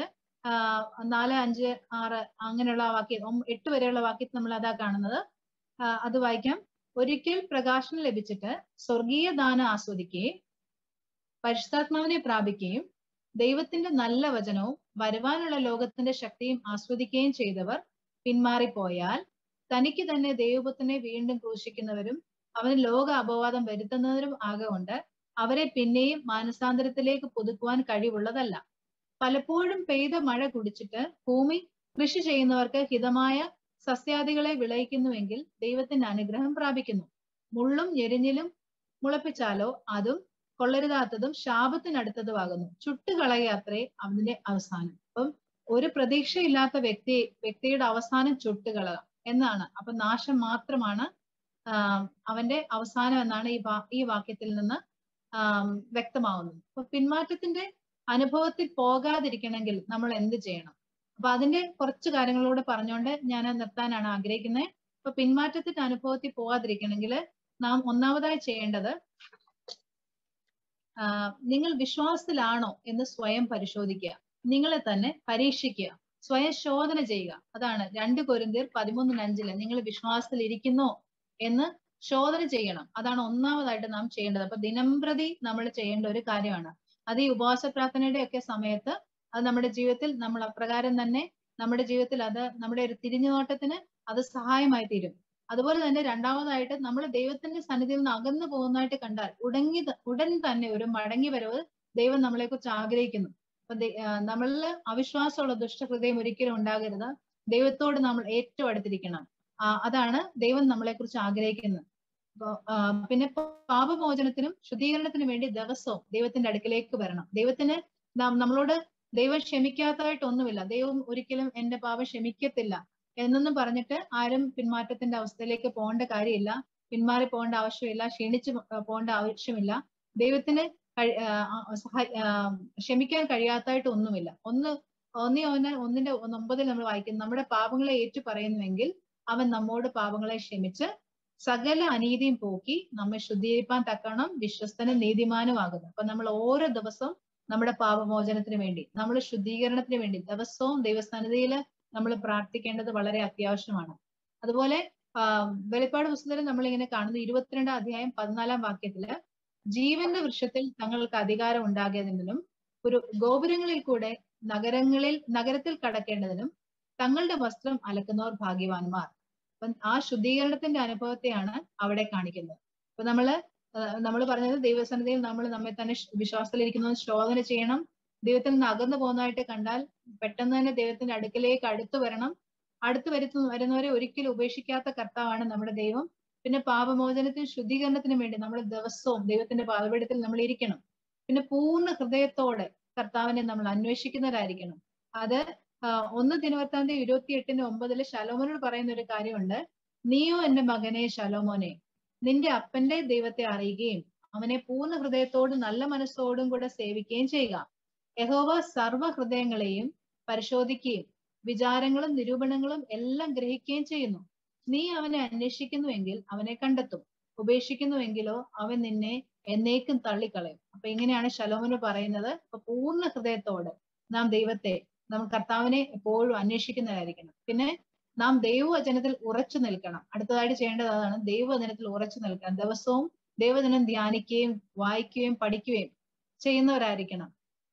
4, 5, 6 അങ്ങനെയുള്ള വാക്യം 8 വരെയുള്ള വാക്യത്തിൽ നമ്മൾ അതാ കാണുന്നത്. അത് വായിക്കാം. ഒരിക്കൽ പ്രകാശനം ലഭിച്ചിട്ട് സ്വർഗീയ ദാനം ആസ്വദിക്കുകയും പരിശുദ്ധാത്മാവിനെ പ്രാപിക്കുകയും ദൈവത്തിന്റെ നല്ല വചനവും വരുവാനുള്ള ലോകത്തിന്റെ ശക്തിയും ആസ്വദിക്കുകയും ചെയ്തവർ പിന്മാറിപ്പോയാൽ തനിക്ക് തന്നെ ദൈവപുത്രനെ വീണ്ടും ക്രൂശിക്കുന്നവരും അവന് ലോക അപവാദം വരുത്തുന്നവരും ആകൊണ്ട് അവരെ പിന്നെയും മാനസാന്തരത്തിലേക്ക് പുതുക്കുവാൻ കഴിവുള്ളതല്ല. പലപ്പോഴും പെയ്ത മഴ കുടിച്ചിട്ട് ഭൂമി കൃഷി ചെയ്യുന്നവർക്ക് ഹിതമായ സസ്യാദികളെ വിളയിക്കുന്നുവെങ്കിൽ ദൈവത്തിന്റെ അനുഗ്രഹം പ്രാപിക്കുന്നു. മുള്ളും ഞെരിഞ്ഞിലും മുളപ്പിച്ചാലോ അതും കൊള്ളരുതാത്തതും ശാപത്തിനടുത്തതുമാകുന്നു. ചുട്ടുകളയാത്രേ അവന്റെ അവസാനം. അപ്പം ഒരു പ്രതീക്ഷയില്ലാത്ത വ്യക്തിയുടെ അവസാനം ചുട്ടുകളക എന്നാണ്. അപ്പൊ നാശം മാത്രമാണ് അവന്റെ അവസാനം എന്നാണ് ഈ വാക്യത്തിൽ നിന്ന് വ്യക്തമാവുന്നത്. അപ്പൊ പിന്മാറ്റത്തിന്റെ അനുഭവത്തിൽ പോകാതിരിക്കണമെങ്കിൽ നമ്മൾ എന്ത് ചെയ്യണം? അപ്പൊ അതിന്റെ കുറച്ച് കാര്യങ്ങളൂടെ പറഞ്ഞുകൊണ്ട് ഞാൻ നിർത്താനാണ് ആഗ്രഹിക്കുന്നത്. അപ്പൊ പിന്മാറ്റത്തിന്റെ അനുഭവത്തിൽ പോകാതിരിക്കണമെങ്കിൽ നാം ഒന്നാമതായി ചെയ്യേണ്ടത്, നിങ്ങൾ വിശ്വാസത്തിലാണോ എന്ന് സ്വയം പരിശോധിക്കുക. നിങ്ങളെ തന്നെ പരീക്ഷിക്കുക, സ്വയം ശോധന ചെയ്യുക. അതാണ് 2 കൊരിന്ത്യർ 13:5 നിങ്ങൾ വിശ്വാസത്തിൽ ഇരിക്കുന്നോ എന്ന് ശോധന ചെയ്യണം. അതാണ് ഒന്നാമതായിട്ട് നാം ചെയ്യേണ്ടത്. അപ്പൊ ദിനംപ്രതി നമ്മൾ ചെയ്യേണ്ട ഒരു കാര്യമാണ്. അത് ഈ ഉപവാസ പ്രാർത്ഥനയുടെ ഒക്കെ സമയത്ത് അത് നമ്മുടെ ജീവിതത്തിൽ നമ്മൾ അപ്രകാരം തന്നെ നമ്മുടെ ജീവിതത്തിൽ അത് നമ്മുടെ ഒരു തിരിഞ്ഞുനോട്ടത്തിന് അത് സഹായമായി തീരും. അതുപോലെ തന്നെ രണ്ടാമതായിട്ട് നമ്മൾ ദൈവത്തിന്റെ സന്നിധിയിൽ നിന്ന് അകന്നു പോകുന്നതായിട്ട് കണ്ടാൽ ഉടൻ തന്നെ ഒരു മടങ്ങി വരവ് ദൈവം നമ്മളെ കുറിച്ച് ആഗ്രഹിക്കുന്നു. അപ്പൊ നമ്മളിൽ അവിശ്വാസമുള്ള ദുഷ്ടഹൃദയം ഒരിക്കലും ഉണ്ടാകരുത്. ദൈവത്തോട് നമ്മൾ ഏറ്റവും അടുത്തിരിക്കണം. അതാണ് ദൈവം നമ്മളെ കുറിച്ച് ആഗ്രഹിക്കുന്നത്. പിന്നെ പാപമോചനത്തിനും ശുദ്ധീകരണത്തിനും വേണ്ടി ദിവസവും ദൈവത്തിന്റെ അടുക്കിലേക്ക് വരണം. ദൈവത്തിന് നമ്മളോട് ദൈവം ക്ഷമിക്കാത്തതായിട്ടൊന്നുമില്ല. ദൈവം ഒരിക്കലും എന്റെ പാപം ക്ഷമിക്കത്തില്ല എന്നൊന്നും പറഞ്ഞിട്ട് ആരും പിന്മാറ്റത്തിന്റെ അവസ്ഥയിലേക്ക് പോകേണ്ട കാര്യമില്ല. പിന്മാറി പോകേണ്ട ആവശ്യമില്ല. ക്ഷീണിച്ച് പോകേണ്ട ആവശ്യമില്ല. ദൈവത്തിന് ക്ഷമിക്കാൻ കഴിയാത്തതായിട്ട് ഒന്നുമില്ല. 1:9 നമ്മൾ വായിക്കുന്നു, നമ്മുടെ പാപങ്ങളെ ഏറ്റു പറയുന്നുവെങ്കിൽ അവൻ നമ്മോട് പാപങ്ങളെ ക്ഷമിച്ച് സകല അനീതിയും പോക്കി നമ്മെ ശുദ്ധീകരിപ്പാൻ തക്കണം വിശ്വസ്തനും നീതിമാനും ആകുന്നു. അപ്പൊ നമ്മൾ ഓരോ ദിവസവും നമ്മുടെ പാപമോചനത്തിന് വേണ്ടി, നമ്മുടെ ശുദ്ധീകരണത്തിന് വേണ്ടി ദിവസവും ദൈവസന്നിധിയിൽ നമ്മൾ പ്രാർത്ഥിക്കേണ്ടത് വളരെ അത്യാവശ്യമാണ്. അതുപോലെ വെളിപ്പാട് പുസ്തകത്തിൽ നമ്മൾ ഇങ്ങനെ കാണുന്നു, 22-ാം അധ്യായം 14-ാം വാക്യത്തില് ജീവന്റെ വൃക്ഷത്തിൽ തങ്ങൾക്ക് അധികാരം ഉണ്ടാകേണ്ടതിനും ഒരു ഗോപുരങ്ങളിൽ കൂടെ നഗരത്തിൽ കടക്കേണ്ടതിനും തങ്ങളുടെ വസ്ത്രം അലക്കുന്നവർ ഭാഗ്യവാന്മാർ. അപ്പം ആ ശുദ്ധീകരണത്തിന്റെ അനുഭവത്തെയാണ് അവിടെ കാണിക്കുന്നത്. അപ്പൊ നമ്മൾ പറഞ്ഞത് ദൈവസന്നിധിയിൽ നമ്മെ തന്നെ വിശ്വാസത്തിലിരിക്കുന്നത് ശോധന ചെയ്യണം. ദൈവത്തിൽ നിന്ന് അകന്നു പോകുന്നതായിട്ട് കണ്ടാൽ പെട്ടെന്ന് തന്നെ ദൈവത്തിന്റെ അടുക്കിലേക്ക് അടുത്തു വരണം. വരുന്നവരെ ഒരിക്കലും ഉപേക്ഷിക്കാത്ത കർത്താവാണ് നമ്മുടെ ദൈവം. പിന്നെ പാപമോചനത്തിനും ശുദ്ധീകരണത്തിനും വേണ്ടി നമ്മൾ ദിവസവും ദൈവത്തിന്റെ പാദപീഠത്തിൽ നമ്മൾ ഇരിക്കണം. പിന്നെ പൂർണ്ണ ഹൃദയത്തോടെ കർത്താവിനെ നമ്മൾ അന്വേഷിക്കുന്നവരായിരിക്കണം. അത് 1 ദിനവൃത്താന്തം 28:9 ശലോമോനോട് പറയുന്ന ഒരു കാര്യമുണ്ട്. നീയോ എന്റെ മകനെ ശലോമോനെ, നിന്റെ അപ്പന്റെ ദൈവത്തെ അറിയുകയും അവനെ പൂർണ്ണ ഹൃദയത്തോടും നല്ല മനസ്സോടും കൂടെ സേവിക്കുകയും ചെയ്യുക. യഹോവ സർവ്വഹൃദയങ്ങളെയും പരിശോധിക്കുകയും വിചാരങ്ങളും നിരൂപണങ്ങളും എല്ലാം ഗ്രഹിക്കുകയും ചെയ്യുന്നു. നീ അവനെ അന്വേഷിക്കുന്നുവെങ്കിൽ അവനെ കണ്ടെത്തും, ഉപേക്ഷിക്കുന്നുവെങ്കിലോ അവൻ നിന്നെ എന്നേക്കും തള്ളിക്കളയും. അപ്പൊ ഇങ്ങനെയാണ് ശലോമോന് പറയുന്നത്. അപ്പൊ പൂർണ്ണ ഹൃദയത്തോടെ നാം കർത്താവിനെ എപ്പോഴും അന്വേഷിക്കുന്നവരായിരിക്കണം. പിന്നെ നാം ദൈവവചനത്തിൽ ഉറച്ചു നിൽക്കണം. അടുത്തതായിട്ട് ചെയ്യേണ്ടത് അതാണ്, ദൈവവചനത്തിൽ ഉറച്ചു നിൽക്കണം. ദിവസവും ദൈവവചനം ധ്യാനിക്കുകയും വായിക്കുകയും പഠിക്കുകയും ചെയ്യുന്നവരായിരിക്കണം.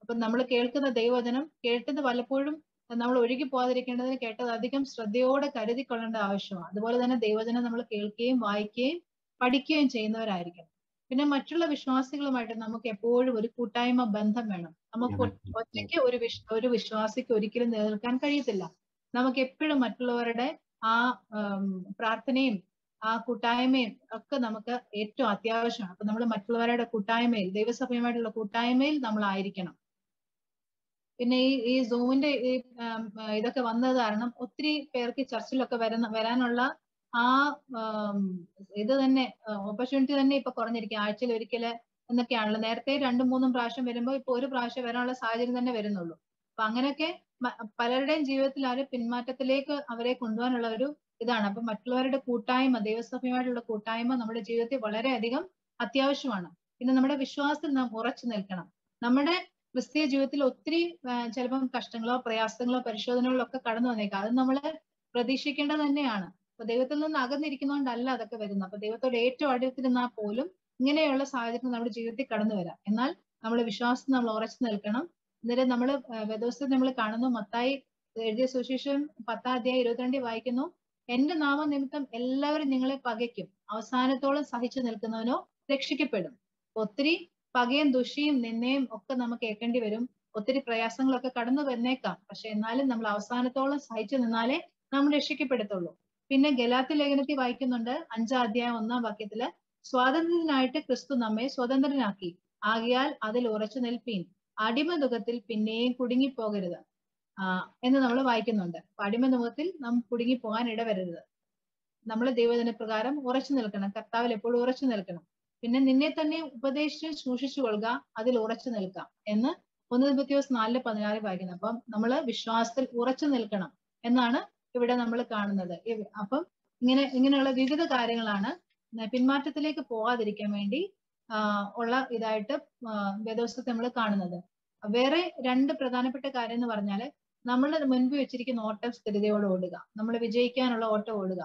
അപ്പൊ നമ്മൾ കേൾക്കുന്ന ദൈവവചനം കേട്ടത് പലപ്പോഴും നമ്മൾ ഒഴുകി പോകാതിരിക്കേണ്ടതിന് കേട്ടത് അധികം ശ്രദ്ധയോടെ കരുതിക്കൊള്ളേണ്ട ആവശ്യമാണ്. അതുപോലെ തന്നെ ദൈവവചനം നമ്മൾ കേൾക്കുകയും വായിക്കുകയും പഠിക്കുകയും ചെയ്യുന്നവരായിരിക്കണം. പിന്നെ മറ്റുള്ള വിശ്വാസികളുമായിട്ട് നമുക്ക് എപ്പോഴും ഒരു കൂട്ടായ്മ ബന്ധം വേണം. നമുക്ക് ഒറ്റയ്ക്ക് ഒരു വിശ്വാസിക്ക് ഒരിക്കലും നിലനിൽക്കാൻ കഴിയത്തില്ല. നമുക്ക് എപ്പോഴും മറ്റുള്ളവരുടെ ആ പ്രാർത്ഥനയും ആ കൂട്ടായ്മയും ഒക്കെ നമുക്ക് ഏറ്റവും അത്യാവശ്യമാണ്. അപ്പൊ നമ്മൾ മറ്റുള്ളവരുടെ കൂട്ടായ്മയിൽ, ദൈവസഭയുമായിട്ടുള്ള കൂട്ടായ്മയിൽ നമ്മൾ ആയിരിക്കണം. പിന്നെ ഈ സൂമിന്റെ ഇതൊക്കെ വന്നത് കാരണം ഒത്തിരി പേർക്ക് ചർച്ചിലൊക്കെ വരാനുള്ള ആ ഇത് തന്നെ ഓപ്പർച്യൂണിറ്റി തന്നെ ഇപ്പൊ കുറഞ്ഞിരിക്കും. ആഴ്ചയിൽ ഒരിക്കല് എന്നൊക്കെയാണല്ലോ. നേരത്തെ 2-3 പ്രാവശ്യം വരുമ്പോൾ ഇപ്പൊ ഒരു പ്രാവശ്യം വരാനുള്ള സാഹചര്യം തന്നെ വരുന്നുള്ളൂ. അപ്പൊ അങ്ങനെയൊക്കെ പലരുടെയും ജീവിതത്തിൽ ആ ഒരു പിന്മാറ്റത്തിലേക്ക് അവരെ കൊണ്ടുപോകാനുള്ള ഒരു ഇതാണ്. അപ്പൊ മറ്റുള്ളവരുടെ കൂട്ടായ്മ, ദൈവസഭയുമായിട്ടുള്ള കൂട്ടായ്മ നമ്മുടെ ജീവിതത്തിൽ വളരെയധികം അത്യാവശ്യമാണ്. പിന്നെ നമ്മുടെ വിശ്വാസത്തിൽ നാം ഉറച്ചു നിൽക്കണം. നമ്മുടെ ക്രിസ്തീയ ജീവിതത്തിൽ ഒത്തിരി ചിലപ്പം കഷ്ടങ്ങളോ പ്രയാസങ്ങളോ പരിശോധനകളോ ഒക്കെ കടന്നു വന്നേക്കാം. അത് നമ്മൾ പ്രതീക്ഷിക്കേണ്ടത് തന്നെയാണ്. അപ്പൊ ദൈവത്തിൽ നിന്ന് അകന്നിരിക്കുന്നതുകൊണ്ടല്ല അതൊക്കെ വരുന്നത്. അപ്പൊ ദൈവത്തോട് ഏറ്റവും അടുത്തിരുന്നാൽ പോലും ഇങ്ങനെയുള്ള സാഹചര്യം നമ്മുടെ ജീവിതത്തിൽ കടന്നു വരാം. എന്നാൽ നമ്മൾ വിശ്വാസത്തിൽ നമ്മൾ ഉറച്ചു നിൽക്കണം. എന്നിട്ട് നമ്മൾ വേദോസ്തത്തിൽ നമ്മൾ കാണുന്നു, മത്തായി എഴുതിയ സുവിശേഷം 10-ാം അധ്യായം 22 വായിക്കുന്നു, എന്റെ നാമനിമിത്തം എല്ലാവരും നിങ്ങളെ പകയ്ക്കും, അവസാനത്തോളം സഹിച്ചു നിൽക്കുന്നവനോ രക്ഷിക്കപ്പെടും. ഒത്തിരി പകയും ദുഷിയും നിന്നയും ഒക്കെ നമുക്ക് കേൾക്കേണ്ടി വരും. ഒത്തിരി പ്രയാസങ്ങളൊക്കെ കടന്നു വന്നേക്കാം. പക്ഷെ എന്നാലും നമ്മൾ അവസാനത്തോളം സഹിച്ചു നിന്നാലേ നമ്മൾ രക്ഷിക്കപ്പെടത്തുള്ളൂ. പിന്നെ ഗലാത്യ ലേഖനത്തിൽ വായിക്കുന്നുണ്ട് 5-ാം അധ്യായം 1-ാം വാക്യത്തില്, സ്വാതന്ത്ര്യത്തിനായിട്ട് ക്രിസ്തു നമ്മെ സ്വതന്ത്രനാക്കി, ആകയാൽ അതിൽ ഉറച്ചു നിൽപ്പീൻ, അടിമനുഖത്തിൽ പിന്നെയും കുടുങ്ങിപ്പോകരുത് എന്ന് നമ്മൾ വായിക്കുന്നുണ്ട്. അടിമനുഖത്തിൽ നാം കുടുങ്ങിപ്പോകാൻ ഇടവരരുത്. നമ്മൾ ദൈവജന പ്രകാരം ഉറച്ചു നിൽക്കണം. കർത്താവിൽ എപ്പോഴും ഉറച്ചു നിൽക്കണം. പിന്നെ നിന്നെ തന്നെ ഉപദേശിച്ച് സൂക്ഷിച്ചു കൊള്ളുക, അതിൽ ഉറച്ചു നിൽക്കാം എന്ന് 1 തിമോഥെയോസ് 4:16 വായിക്കുന്നത്. അപ്പം നമ്മൾ വിശ്വാസത്തിൽ ഉറച്ചു നിൽക്കണം എന്നാണ് ഇവിടെ നമ്മൾ കാണുന്നത്. അപ്പം ഇങ്ങനെയുള്ള വിവിധ കാര്യങ്ങളാണ് പിന്മാറ്റത്തിലേക്ക് പോകാതിരിക്കാൻ വേണ്ടി ഉള്ള ഇതായിട്ട് വേദോസ്തത്തിൽ നമ്മൾ കാണുന്നത്. വേറെ 2 പ്രധാനപ്പെട്ട കാര്യം എന്ന് പറഞ്ഞാല്, നമ്മൾ മുൻപ് വെച്ചിരിക്കുന്ന ഓട്ടം സ്ഥിരതയോടെ ഓടുക. നമ്മൾ വിജയിക്കാനുള്ള ഓട്ടം ഓടുക.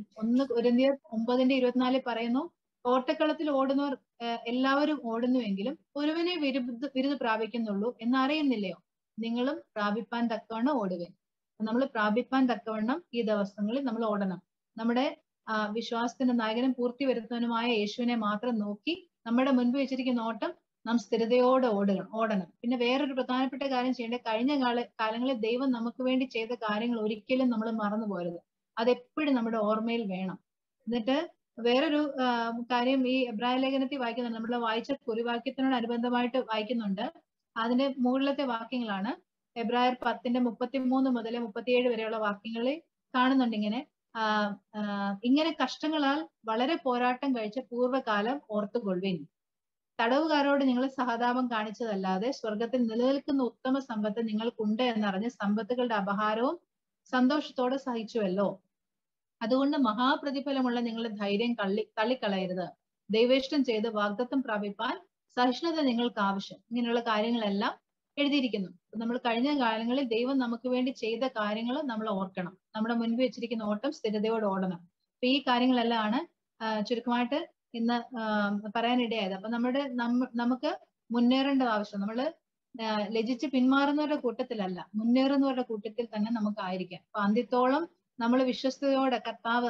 1 കൊരിന്ത്യർ 9:24 പറയുന്നു, ഓട്ടക്കളത്തിൽ ഓടുന്നവർ എല്ലാവരും ഓടുന്നുവെങ്കിലും ഒരുവനെ ബിരുദ് പ്രാപിക്കുന്നുള്ളൂ എന്നറിയുന്നില്ലയോ? നിങ്ങളും പ്രാപിപ്പാൻ തക്കവണ്ണം ഓടുവേ. നമ്മൾ പ്രാപിപ്പാൻ തക്കവണ്ണം ഈ ദിവസങ്ങളിൽ നമ്മൾ ഓടണം. നമ്മുടെ വിശ്വാസത്തിന്റെ നായകനും പൂർത്തി വരുത്തുന്നവനുമായ യേശുവിനെ മാത്രം നോക്കി നമ്മുടെ മുൻപ് വെച്ചിരിക്കുന്ന ഓട്ടം നാം സ്ഥിരതയോടെ ഓടണം. പിന്നെ വേറൊരു പ്രധാനപ്പെട്ട കാര്യം ചെയ്യേണ്ടത്, കഴിഞ്ഞ കാലങ്ങളിൽ ദൈവം നമുക്ക് വേണ്ടി ചെയ്ത കാര്യങ്ങൾ ഒരിക്കലും നമ്മൾ മറന്നു പോകരുത്. അതെപ്പോഴും നമ്മുടെ ഓർമ്മയിൽ വേണം. എന്നിട്ട് വേറൊരു കാര്യം ഈ എബ്രായ ലേഖനത്തിൽ വായിക്കുന്നുണ്ട്. നമ്മൾ വായിച്ച കുറിവാക്യത്തിനോട് അനുബന്ധമായിട്ട് വായിക്കുന്നുണ്ട്. അതിന്റെ മുകളിലത്തെ വാക്യങ്ങളാണ് എബ്രായർ 10:33 മുതൽ 37 വരെയുള്ള വാക്യങ്ങളിൽ കാണുന്നുണ്ട്. ഇങ്ങനെ കഷ്ടങ്ങളാൽ വളരെ പോരാട്ടം കഴിച്ച പൂർവ്വകാലം ഓർത്തുകൊള്ളുവിൻ. തടവുകാരോട് നിങ്ങൾ സഹതാപം കാണിച്ചതല്ലാതെ സ്വർഗത്തിൽ നിലനിൽക്കുന്ന ഉത്തമ സമ്പത്ത് നിങ്ങൾക്കുണ്ട് എന്നറിഞ്ഞ് സമ്പത്തുകളുടെ അപഹാരവും സന്തോഷത്തോടെ സഹിച്ചുവല്ലോ. അതുകൊണ്ട് മഹാപ്രതിഫലമുള്ള നിങ്ങളുടെ ധൈര്യം തള്ളിക്കളയരുത്. ദൈവേഷ്ടം ചെയ്ത് വാഗ്ദത്തം പ്രാപിപ്പാൻ സഹിഷ്ണുത നിങ്ങൾക്ക് ആവശ്യം. ഇങ്ങനെയുള്ള കാര്യങ്ങളെല്ലാം എഴുതിയിരിക്കുന്നു. നമ്മൾ കഴിഞ്ഞ കാലങ്ങളിൽ ദൈവം നമുക്ക് വേണ്ടി ചെയ്ത കാര്യങ്ങൾ നമ്മൾ ഓർക്കണം. നമ്മുടെ മുൻപ് വെച്ചിരിക്കുന്ന ഓട്ടം സ്ഥിരതയോടെ ഓടണം. അപ്പൊ ഈ കാര്യങ്ങളെല്ലാം ആണ് ചുരുക്കമായിട്ട് ഇന്ന് പറയാനിടയായത്. അപ്പൊ നമുക്ക് മുന്നേറേണ്ട ആവശ്യം, നമ്മള് ലജിച്ച് പിന്മാറുന്നവരുടെ കൂട്ടത്തിലല്ല, മുന്നേറുന്നവരുടെ കൂട്ടത്തിൽ തന്നെ നമുക്ക് ആയിരിക്കാം. അപ്പൊ അന്ത്യത്തോളം നമ്മൾ വിശ്വസ്തയോടെ കർത്താവ്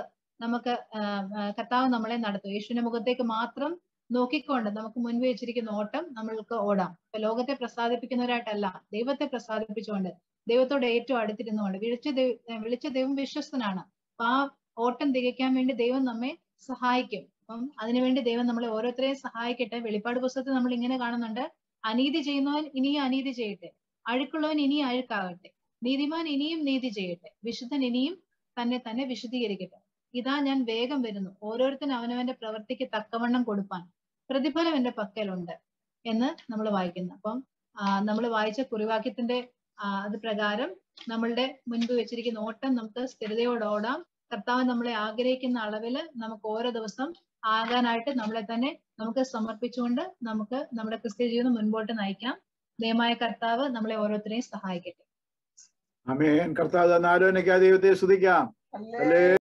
നമ്മളെ നടത്തും. യേശുവിന്റെ മുഖത്തേക്ക് മാത്രം നോക്കിക്കൊണ്ട് നമുക്ക് മുൻപ് വെച്ചിരിക്കുന്ന ഓട്ടം നമ്മൾക്ക് ഓടാം. അപ്പൊ ലോകത്തെ പ്രസാദിപ്പിക്കുന്നവരായിട്ടല്ല, ദൈവത്തെ പ്രസാദിപ്പിച്ചുകൊണ്ട്, ദൈവത്തോട് ഏറ്റവും അടുത്തിരുന്നുകൊണ്ട്, വിളിച്ച ദൈവം വിശ്വസ്തനാണ്. അപ്പൊ ആ ഓട്ടം തികയ്ക്കാൻ വേണ്ടി ദൈവം നമ്മെ സഹായിക്കും. അപ്പം അതിനുവേണ്ടി ദൈവം നമ്മളെ ഓരോരുത്തരെയും സഹായിക്കട്ടെ. വെളിപ്പാട് പുസ്തകത്തിൽ നമ്മൾ ഇങ്ങനെ കാണുന്നുണ്ട്, അനീതി ചെയ്യുന്നവൻ ഇനിയും അനീതി ചെയ്യട്ടെ, അഴുക്കുള്ളവൻ ഇനിയും അഴുക്കാകട്ടെ, നീതിമാൻ ഇനിയും നീതി ചെയ്യട്ടെ, വിശുദ്ധൻ ഇനിയും തന്നെ വിശുദ്ധീകരിക്കട്ടെ. ഇതാ ഞാൻ വേഗം വരുന്നു, ഓരോരുത്തരും അവനവന്റെ പ്രവൃത്തിക്ക് തക്കവണ്ണം കൊടുപ്പാൻ പ്രതിഫലം എന്റെ പക്കലുണ്ട് എന്ന് നമ്മൾ വായിക്കുന്നു. അപ്പം നമ്മൾ വായിച്ച കുറിവാക്യത്തിന്റെ അത് പ്രകാരം നമ്മളുടെ മുൻപ് വെച്ചിരിക്കുന്ന ഓട്ടം നമുക്ക് സ്ഥിരതയോടെ ഓടാം. കർത്താവ് നമ്മളെ ആഗ്രഹിക്കുന്ന അളവിൽ നമുക്ക് ഓരോ ദിവസം ആകാനായിട്ട് നമ്മളെ തന്നെ നമുക്ക് സമർപ്പിച്ചുകൊണ്ട് നമുക്ക് നമ്മുടെ ക്രിസ്ത്യ ജീവിതം മുൻപോട്ട് നയിക്കാം. ദൈവമായ കർത്താവ് നമ്മളെ ഓരോരുത്തരെയും സഹായിക്കട്ടെ. ആമേൻ. കർത്താവ് ദൈവത്തെ സ്തുതിക്കാം.